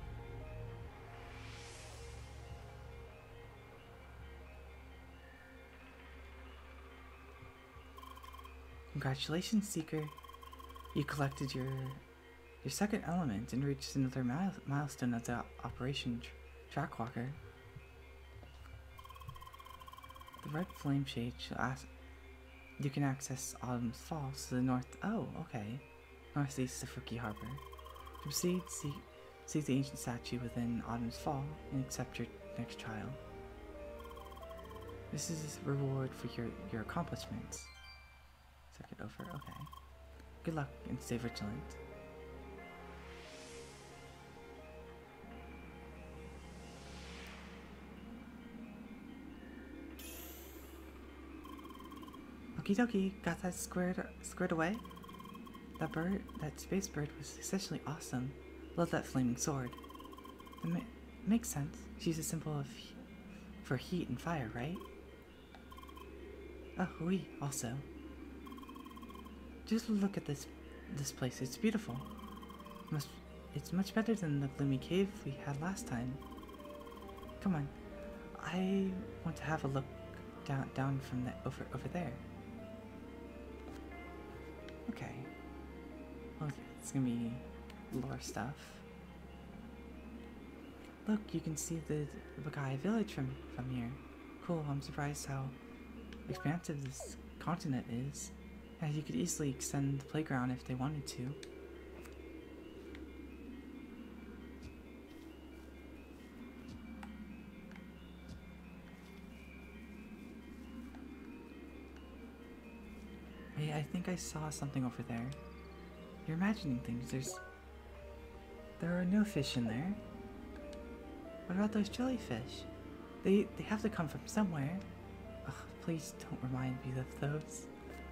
Congratulations, Seeker. You collected your second element and reached another milestone of the Operation Trackwalker. The red flame shade you can access Autumn's Falls to the north. Oh, okay. Northeast of Rookie Harbor. To proceed, seek the ancient statue within Autumn's Fall and accept your next trial. This is a reward for your accomplishments. Circuit over, okay. Good luck and stay vigilant. Okie dokie, got that squared away? That space bird was essentially awesome. Love that flaming sword. That makes sense. She's a symbol for heat and fire, right? Oh, oui, also. Just look at this place. It's beautiful. It's much better than the gloomy cave we had last time. Come on. I want to have a look down from over there. Okay. Okay, it's gonna be lore stuff. Look, you can see the Bagai village from here. Cool, I'm surprised how expansive this continent is. Yeah, you could easily extend the playground if they wanted to. I think I saw something over there. You're imagining things. There are no fish in there. What about those jellyfish? They have to come from somewhere. Ugh, please don't remind me of those.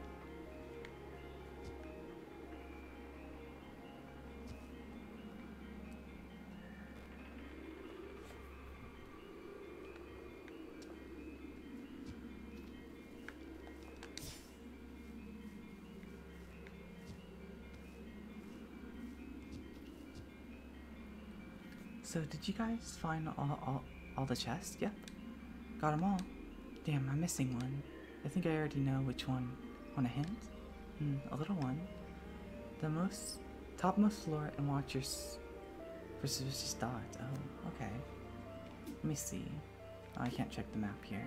So did you guys find all the chests? Yep. Got them all. Damn, I'm missing one. I think I already know which one. Want a hint? A little one. The topmost floor and watch your for suspicious dots. Oh, okay. Let me see. Oh, I can't check the map here.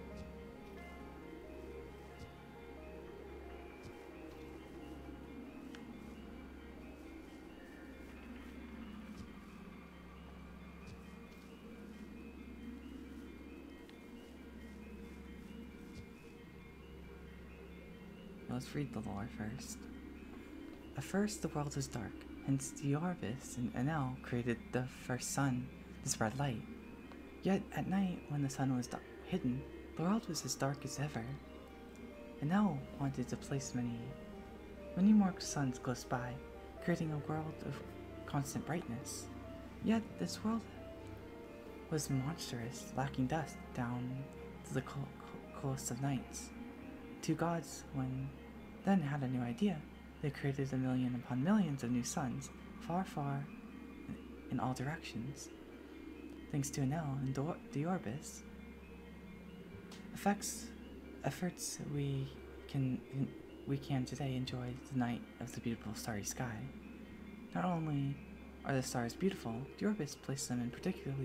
Let's read the lore first. At first, the world was dark, hence the Orbis and Enel created the first sun to spread light. Yet, at night, when the sun was hidden, the world was as dark as ever. Enel wanted to place many more suns close by, creating a world of constant brightness. Yet, this world was monstrous, lacking dust down to the coolest of nights. Two gods then had a new idea. They created a million upon millions of new suns, far, far in all directions. Thanks to Enel and the Orbis, efforts we can today enjoy the night of the beautiful starry sky. Not only are the stars beautiful, the Orbis placed them in particular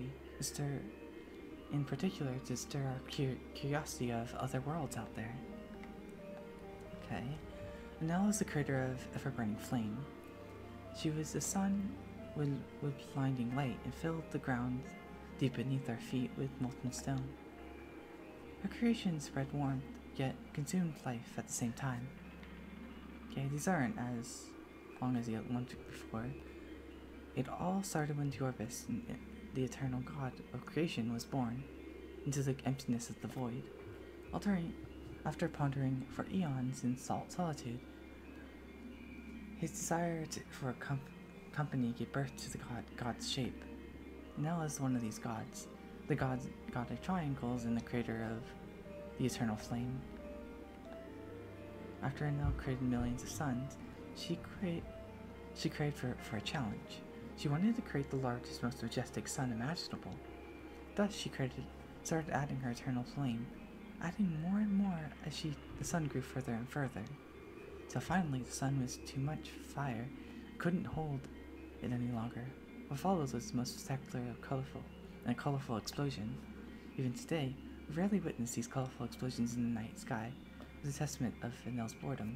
to stir our curiosity of other worlds out there. Okay. Enel is the creator of Everburning Flame. She was the sun with blinding light and filled the ground deep beneath our feet with molten stone. Her creation spread warmth, yet consumed life at the same time. Okay, these aren't as long as the one before. It all started when the Orbis, the eternal god of creation, was born into the emptiness of the void. After pondering for eons in solitude, his desire for a company gave birth to the god's shape. Enel is one of these gods, the god of triangles and the creator of the eternal flame. After Enel created millions of suns, she craved for a challenge. She wanted to create the largest, most majestic sun imaginable. Thus, she started adding her eternal flame, adding more and more as the sun grew further and further, till finally the sun was too much fire, couldn't hold it any longer. What followed was the most spectacular and colorful explosion. Even today, we rarely witness these colorful explosions in the night sky, as a testament of Enel's boredom.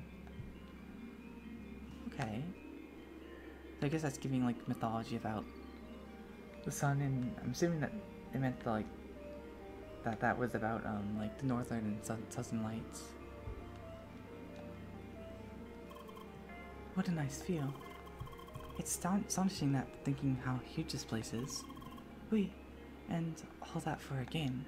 Okay. So I guess that's giving like mythology about the sun, and I'm assuming that it meant that was about like the northern and southern lights. What a nice feel. It's astonishing that thinking how huge this place is. Wait, and all that for a game.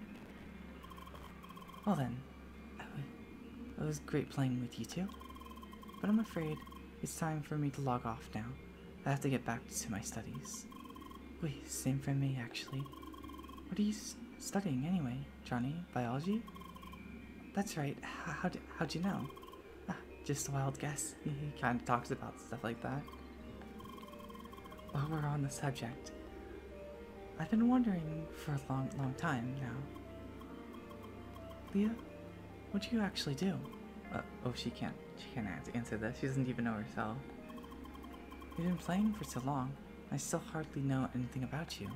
Well then, it was great playing with you two, but I'm afraid it's time for me to log off now. I have to get back to my studies. Wait, same for me actually. What are you studying anyway, Johnny? Biology? That's right. How'd you know? Just a wild guess. He kind of talks about stuff like that. While we're on the subject, I've been wondering for a long time now. Leah, what do you actually do? Oh, she can't answer this. She doesn't even know herself. You've been playing for so long, I still hardly know anything about you.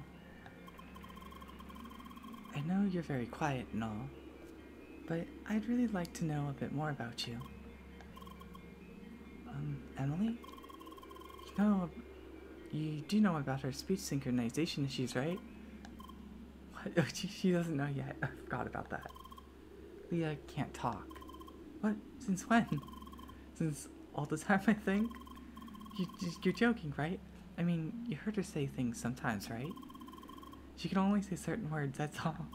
I know you're very quiet and all, but I'd really like to know a bit more about you. Emily? You do know about her speech synchronization issues, right? What? Oh, she doesn't know yet. I forgot about that. Leah can't talk. What? Since when? since all the time, I think. You're joking, right? I mean, you heard her say things sometimes, right? She can only say certain words, that's all.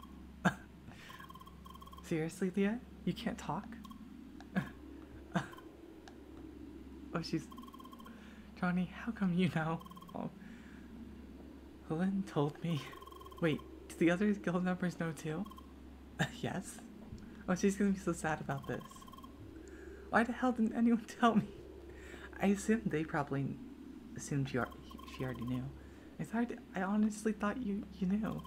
Seriously, Leah? You can't talk? Oh, she's... Johnny, how come you know? Oh. Helen told me. Wait, do the other guild members know too? Yes? Oh, she's gonna be so sad about this. Why the hell didn't anyone tell me? I assumed they probably assumed she already knew. I honestly thought you knew.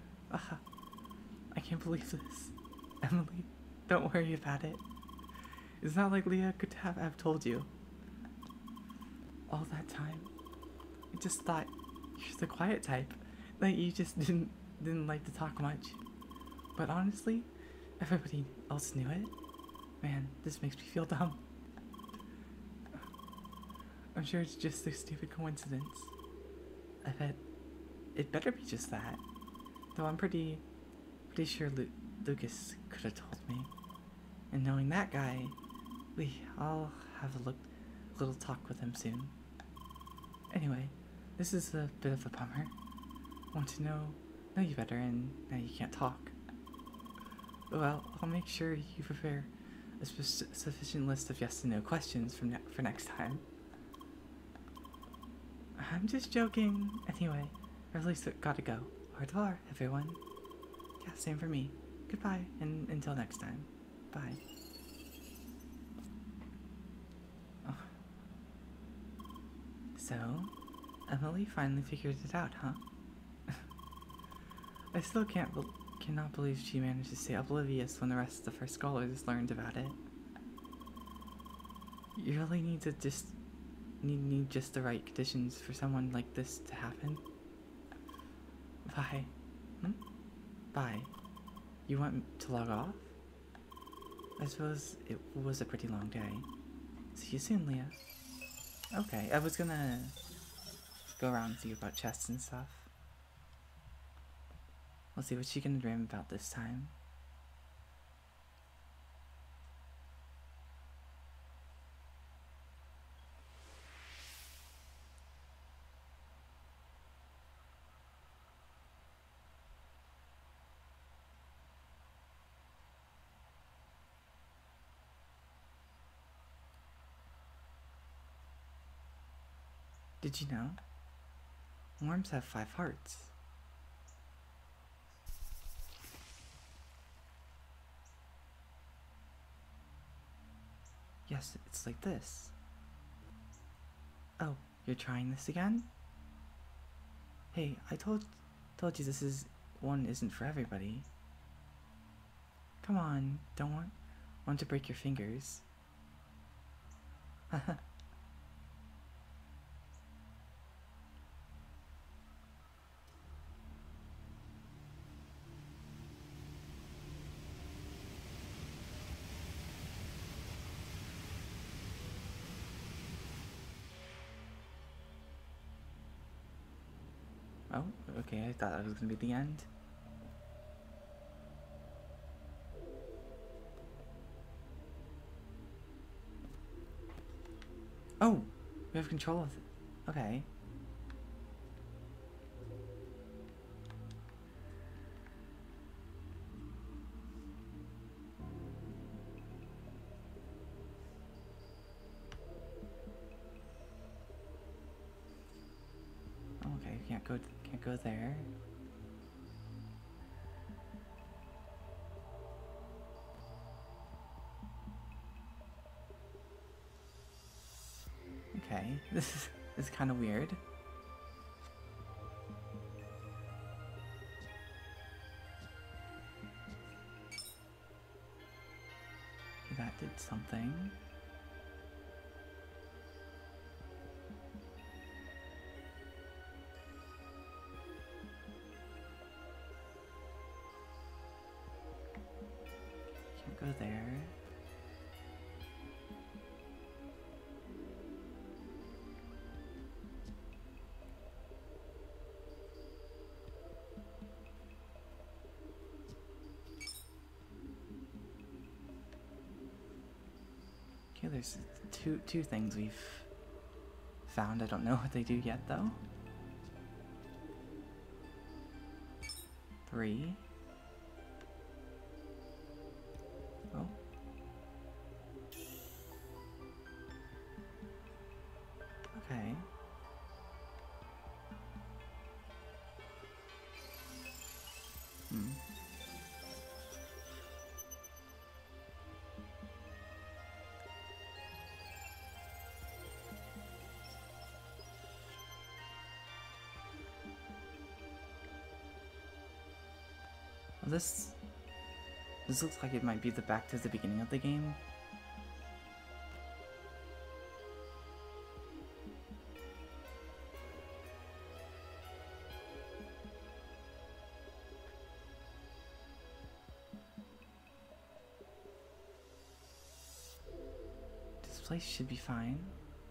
I can't believe this. Emily, don't worry about it. It's not like Leah could have told you. All that time, I just thought you're the quiet type, that you just didn't like to talk much. But honestly, everybody else knew it. Man, this makes me feel dumb. I'm sure it's just a stupid coincidence. I bet it better be just that. Though I'm pretty sure Lucas could have told me. And knowing that guy, I'll have a little talk with him soon. Anyway, this is a bit of a bummer. I want to know you better, and now you can't talk. Well, I'll make sure you prepare a sufficient list of yes and no questions for next time. I'm just joking. Anyway, I've at least gotta go. Au revoir, everyone. Yeah, same for me. Goodbye, and until next time. Bye. Oh. So, Emily finally figured it out, huh? I still cannot believe she managed to stay oblivious when the rest of her scholars learned about it. You really need to need just the right conditions for someone like this to happen. Bye. Bye. You want to log off? I suppose it was a pretty long day. See you soon, Leah. Okay, I was gonna go around and see about chests and stuff. Let's see what she can dream about this time. Did you know? Worms have 5 hearts. Yes, it's like this. Oh, you're trying this again? Hey, I told you this one isn't for everybody. Come on, don't want to break your fingers. Haha. Oh, okay, I thought that was gonna be the end. Oh, we have control of it. Okay. Okay, can't go there. Okay, this is kind of weird. That did something. Can't go there. Okay, there's two things we've found. I don't know what they do yet, though. 3. Oh. Okay. Hmm. Well, this looks like it might be the back to the beginning of the game. This place should be fine.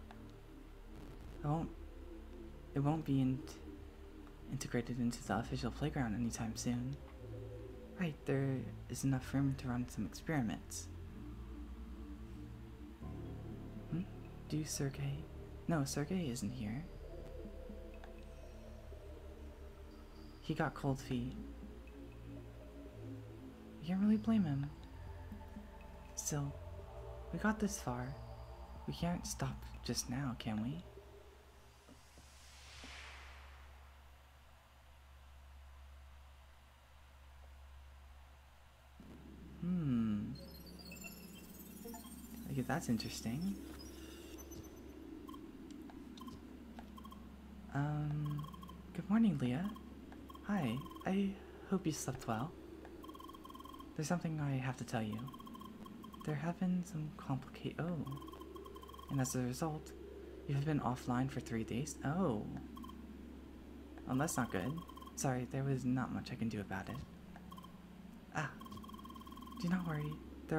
It won't be integrated into the official playground anytime soon. Right, there is enough room to run some experiments. Do Sergey? No, Sergey isn't here. He got cold feet. You can't really blame him. Still, we got this far. We can't stop just now, can we? Okay, that's interesting. Good morning, Leah. Hi, I hope you slept well. There's something I have to tell you. There have been some and as a result, you have been offline for 3 days? Oh, that's not good. Sorry, there was not much I can do about it. Do not worry.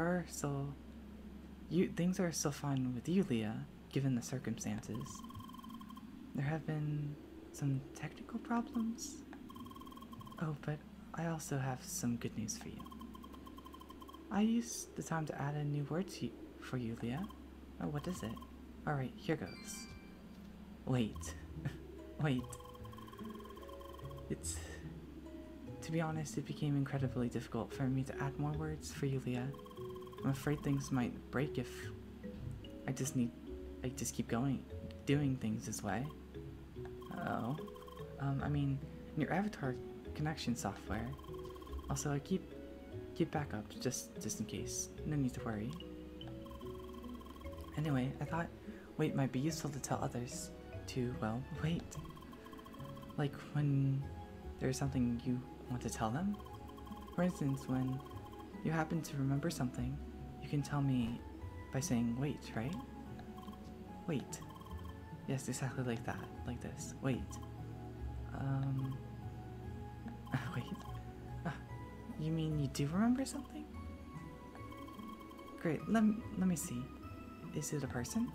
Things are still fine with you, Leah, given the circumstances. There have been some technical problems. Oh, but I also have some good news for you. I used the time to add a new word for you, Leah. Oh, what is it? Alright, here goes. Wait. Wait. To be honest, it became incredibly difficult for me to add more words for you, Leah. I'm afraid things might break if I just keep doing things this way. Uh-oh. I mean, in your avatar connection software. Also, I keep backups just in case. No need to worry. Anyway, I thought wait might be useful to tell others to, well, wait. Like when there's something you want to tell them? For instance, when you happen to remember something, you can tell me by saying wait, right? Wait. Yes, exactly like that. Like this. Wait. Wait. You mean you do remember something? Great, let me see. Is it a person?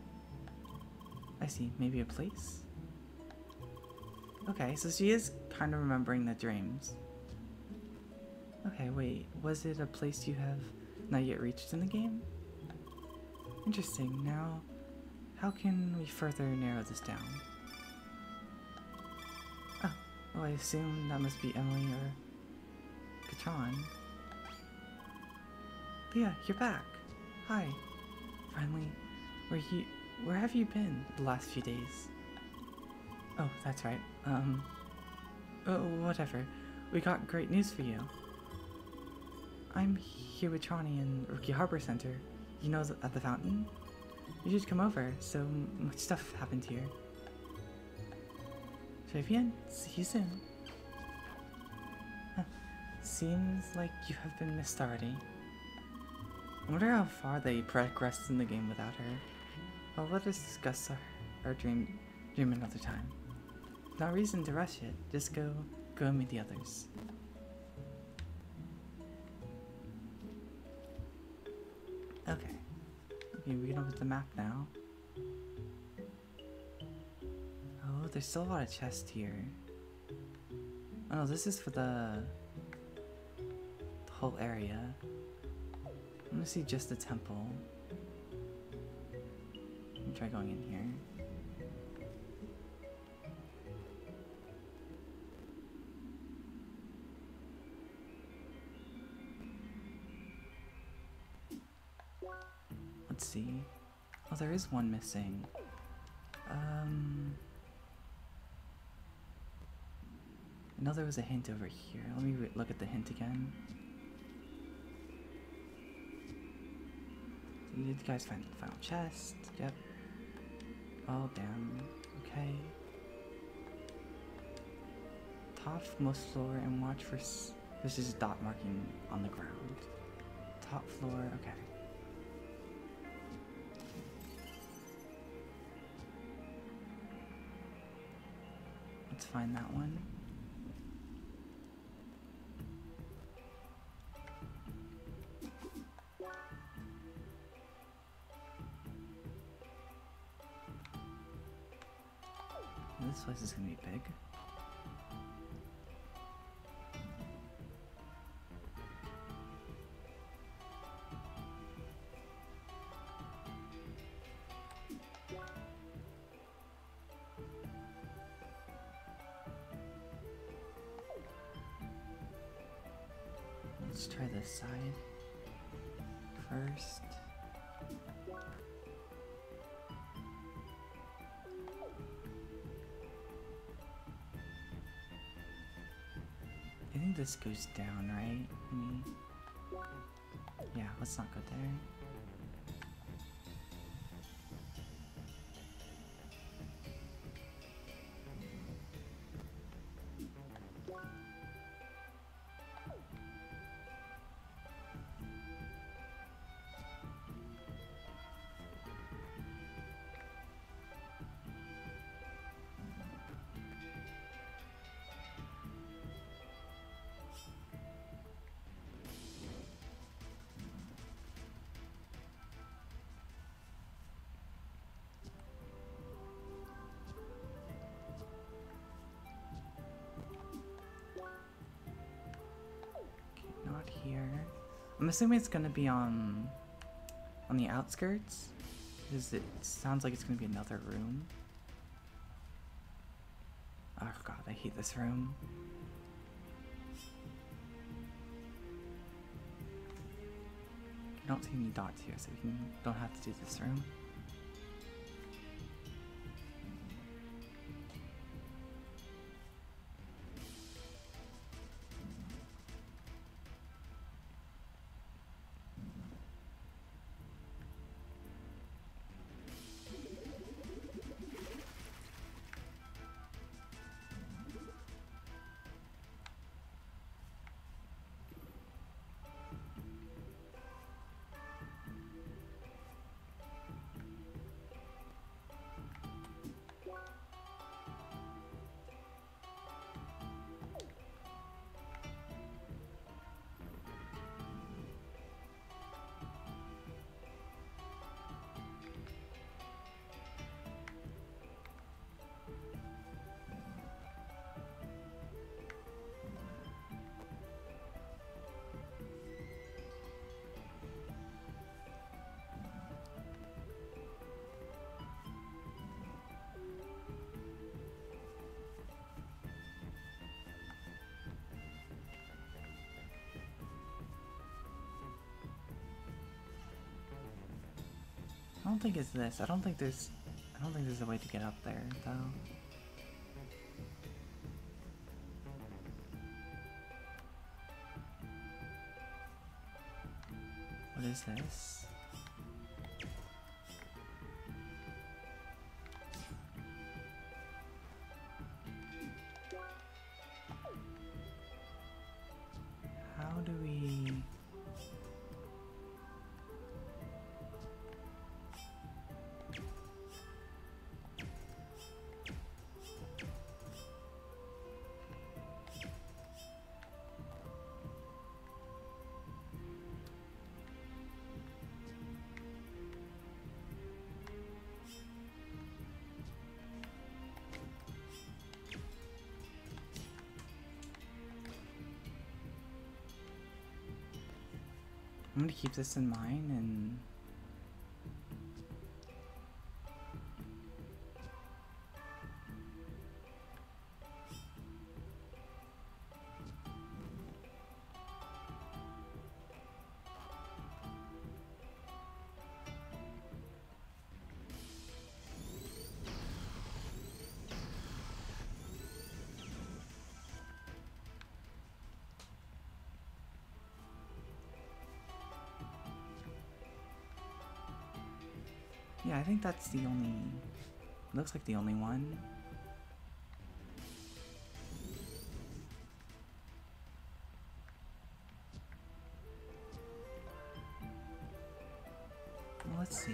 I see, maybe a place? Okay, so she is kind of remembering the dreams. Okay, wait, was it a place you have not yet reached in the game? Interesting, now, how can we further narrow this down? Oh, I assume that must be Emily or Katron. Leah, you're back. Hi. Finally, where have you been the last few days? Oh, that's right. Oh, whatever. We got great news for you. I'm here with Trani in Rookie Harbor Center. You know, at the fountain? You should come over. So much stuff happened here. Très bien. See you soon. Seems like you have been missed already. I wonder how far they progressed in the game without her. Well, let us discuss our dream another time. No reason to rush it. Just go and meet the others. Okay, we can open the map now. Oh, there's still a lot of chests here. Oh no, this is for the whole area. I'm gonna see just the temple. try going in here. Let's see. Oh, there is one missing. I know there was a hint over here. Let me look at the hint again. Did you guys find the final chest? Yep. Oh, damn. Okay. Top most floor and watch for... This is a dot marking on the ground. Top floor, okay. Let's find that one. This place is gonna be big. Let's try this side first. I think this goes down, right? Yeah, let's not go there. Not here. I'm assuming it's gonna be on the outskirts, because it sounds like it's gonna be another room. Oh god, I hate this room. I don't see any dots here, so we don't have to do this room. I don't think it's this. I don't think there's a way to get up there, though. What is this? How do we... I'm gonna keep this in mind and Yeah, I think that's the only... Looks like the only one. Well, let's see.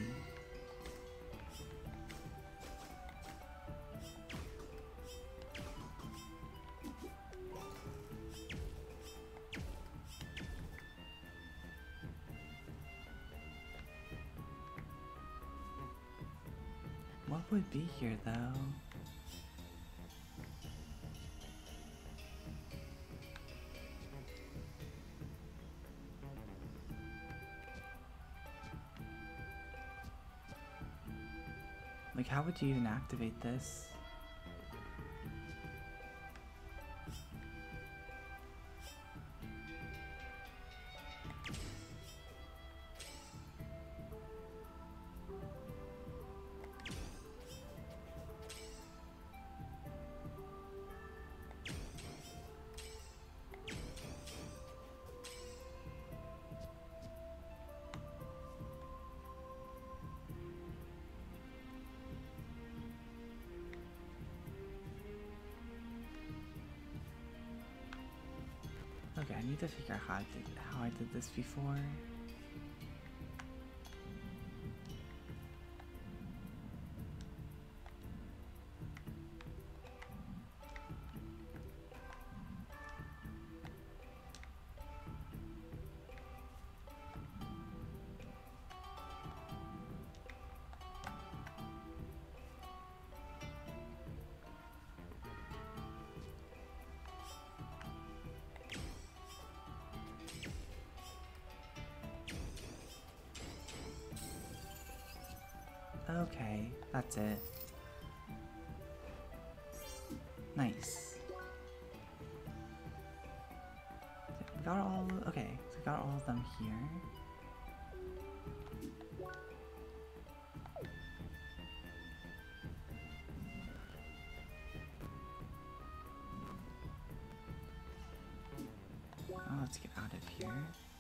What would be here, though? Like, how would you even activate this? Okay, I need to figure out how I did this before. Okay, that's it. Nice. We got all... Okay, so we got all of them here. Oh, let's get out of here.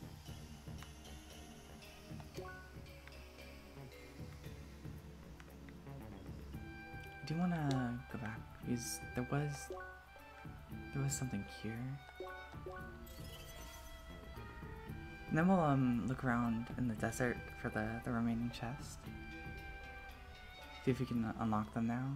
I do want to go back because there was something here. And then we'll look around in the desert for the remaining chest. See if we can unlock them now.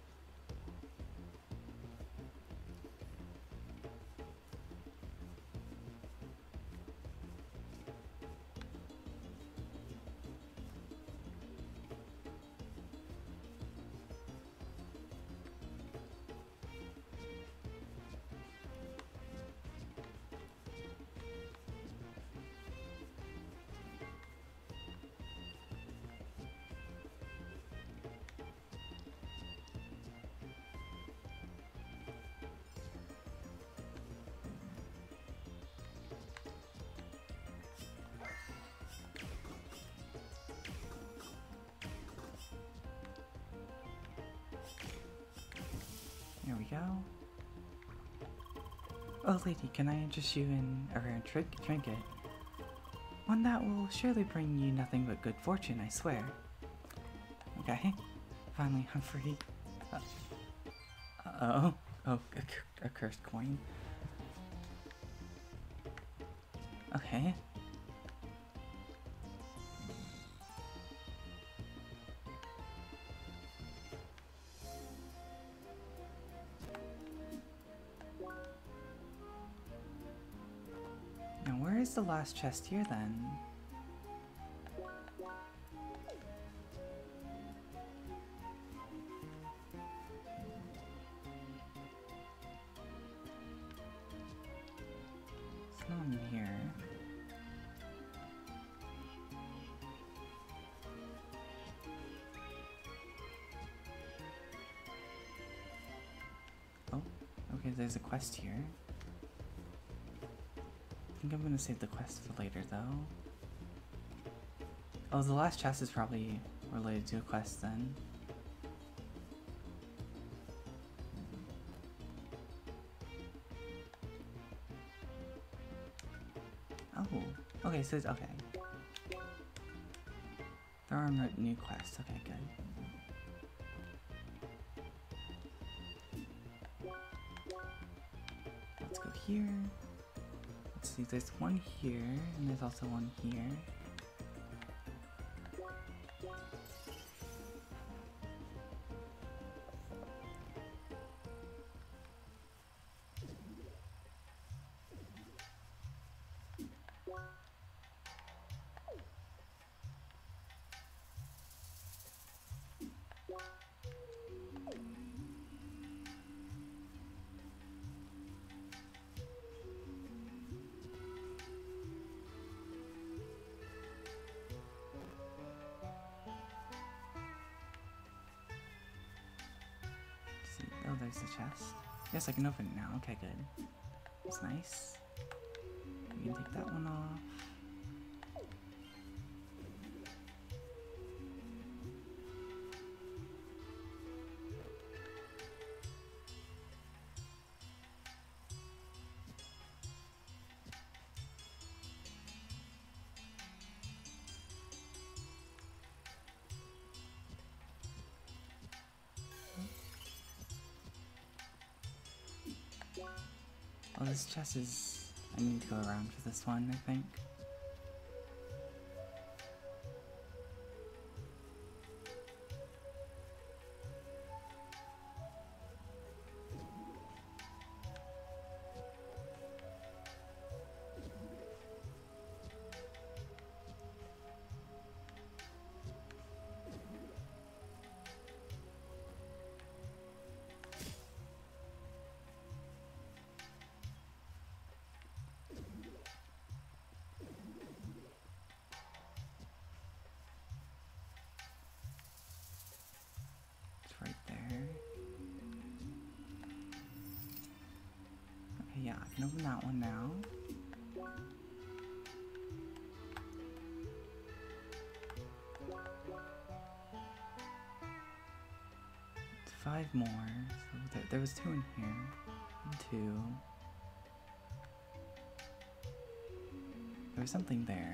There we go. Oh lady, can I interest you in a rare trinket? One that will surely bring you nothing but good fortune, I swear. Okay, finally I'm free. Uh-oh. Oh, a cursed coin. Okay. Now where is the last chest here then? It's not in here. Oh, okay, there's a quest here. I think I'm gonna save the quest for later though. Oh, the last chest is probably related to a quest then. Oh, okay, so it's okay. There are no new quests. Okay, good. Let's go here. Let's see, there's one here, and there's also one here. Oh, there's the chest. Yes, I can open it now. Okay, good. That's nice. We can take that one off. Oh, this chest is... I need to go around for this one, I think. Right there. Okay, yeah, I can open that one now. It's 5 more. So there was 2 in here. 2. There was something there.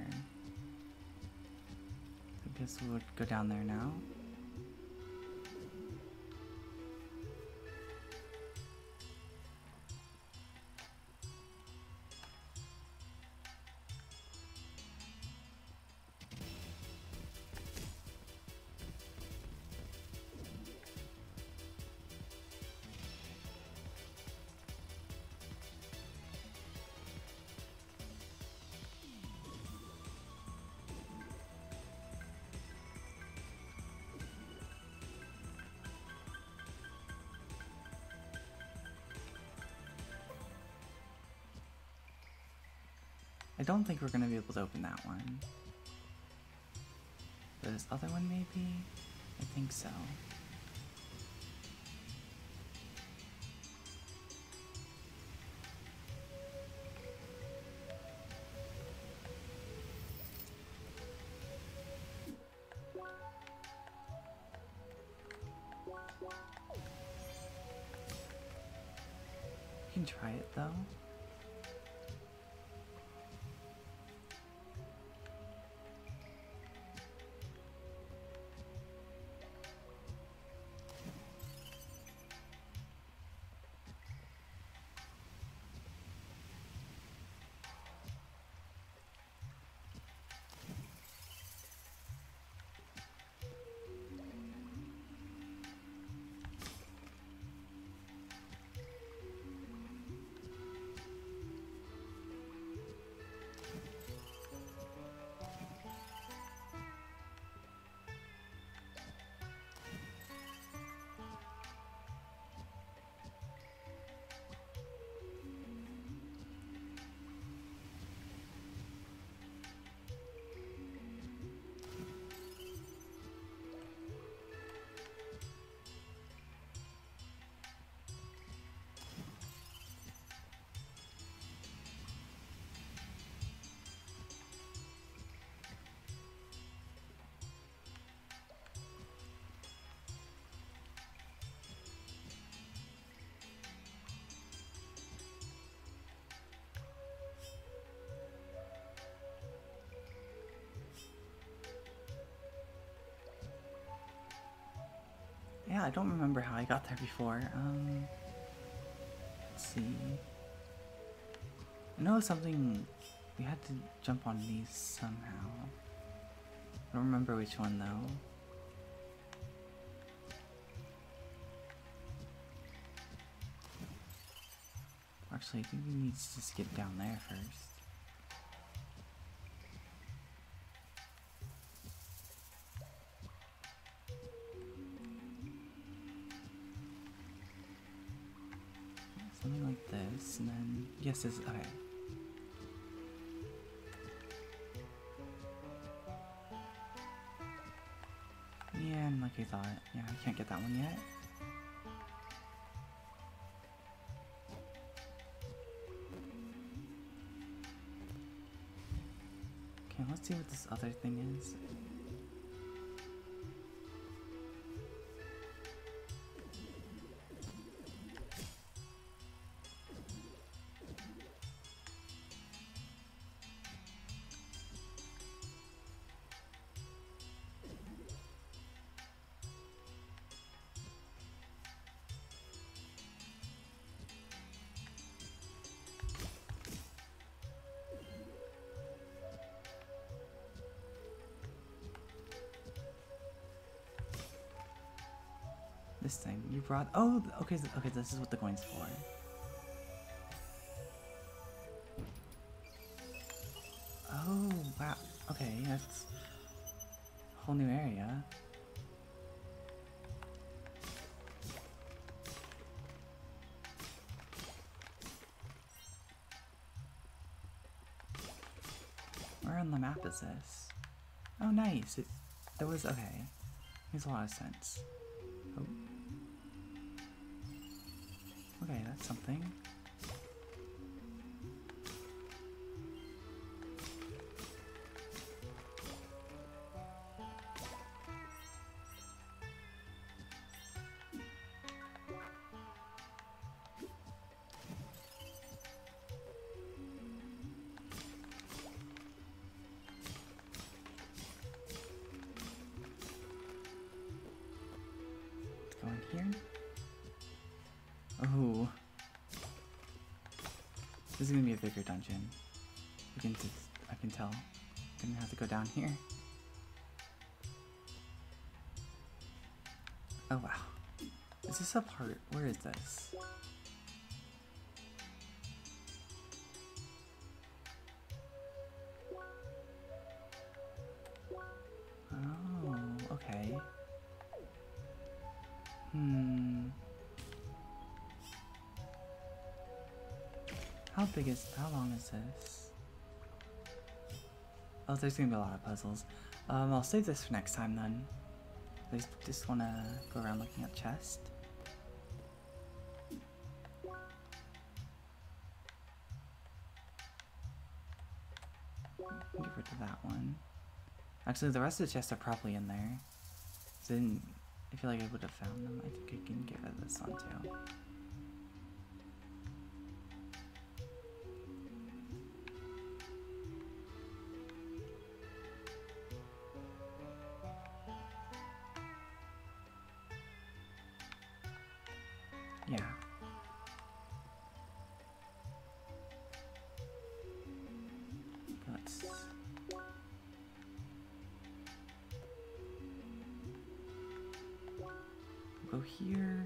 I guess we'll go down there now. I don't think we're gonna be able to open that one. But this other one maybe? I think so. You can try it though. yeah, I don't remember how I got there before. Let's see. I know something, we had to jump on these somehow. I don't remember which one though. Actually, I think we need to skip down there first. Something like this, and then, yes, this, okay. Yeah, and like I thought, yeah, I can't get that one yet. Okay, let's see what this other thing is. This thing you brought. Oh, okay, okay. This is what the coin's for. Oh wow. Okay, that's a whole new area. Where on the map is this? Oh, nice. There was okay. Makes a lot of sense. Oh. Okay, that's something. Let's go in here. Oh. This is gonna be a bigger dungeon. I can tell. I'm gonna have to go down here. Oh wow. Is this a part? Where is this? Oh, okay. How long is this? Oh, there's gonna be a lot of puzzles. I'll save this for next time then. I just wanna go around looking at chest. Get rid of that one. Actually, the rest of the chests are probably in there. So I feel like I would have found them. I think I can get rid of this one too. Yeah. Let's go here.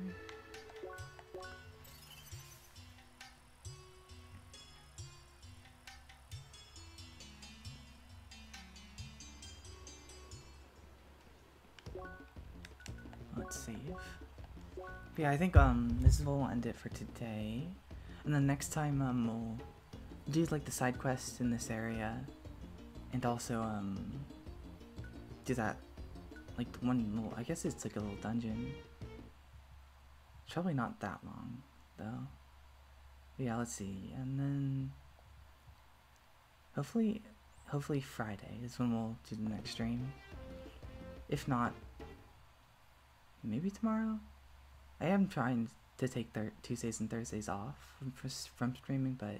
Let's save. But yeah, I think this will end it for today. And then next time we'll do like the side quests in this area, and also do that like one little, I guess it's like a little dungeon. It's probably not that long though. But yeah, let's see. And then hopefully Friday is when we'll do the next stream. If not, maybe tomorrow. I am trying to take Tuesdays and Thursdays off from streaming, but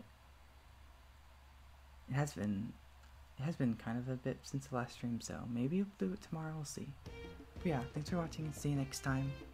it has been kind of a bit since the last stream, so maybe we'll do it tomorrow. We'll see. But yeah, thanks for watching and see you next time.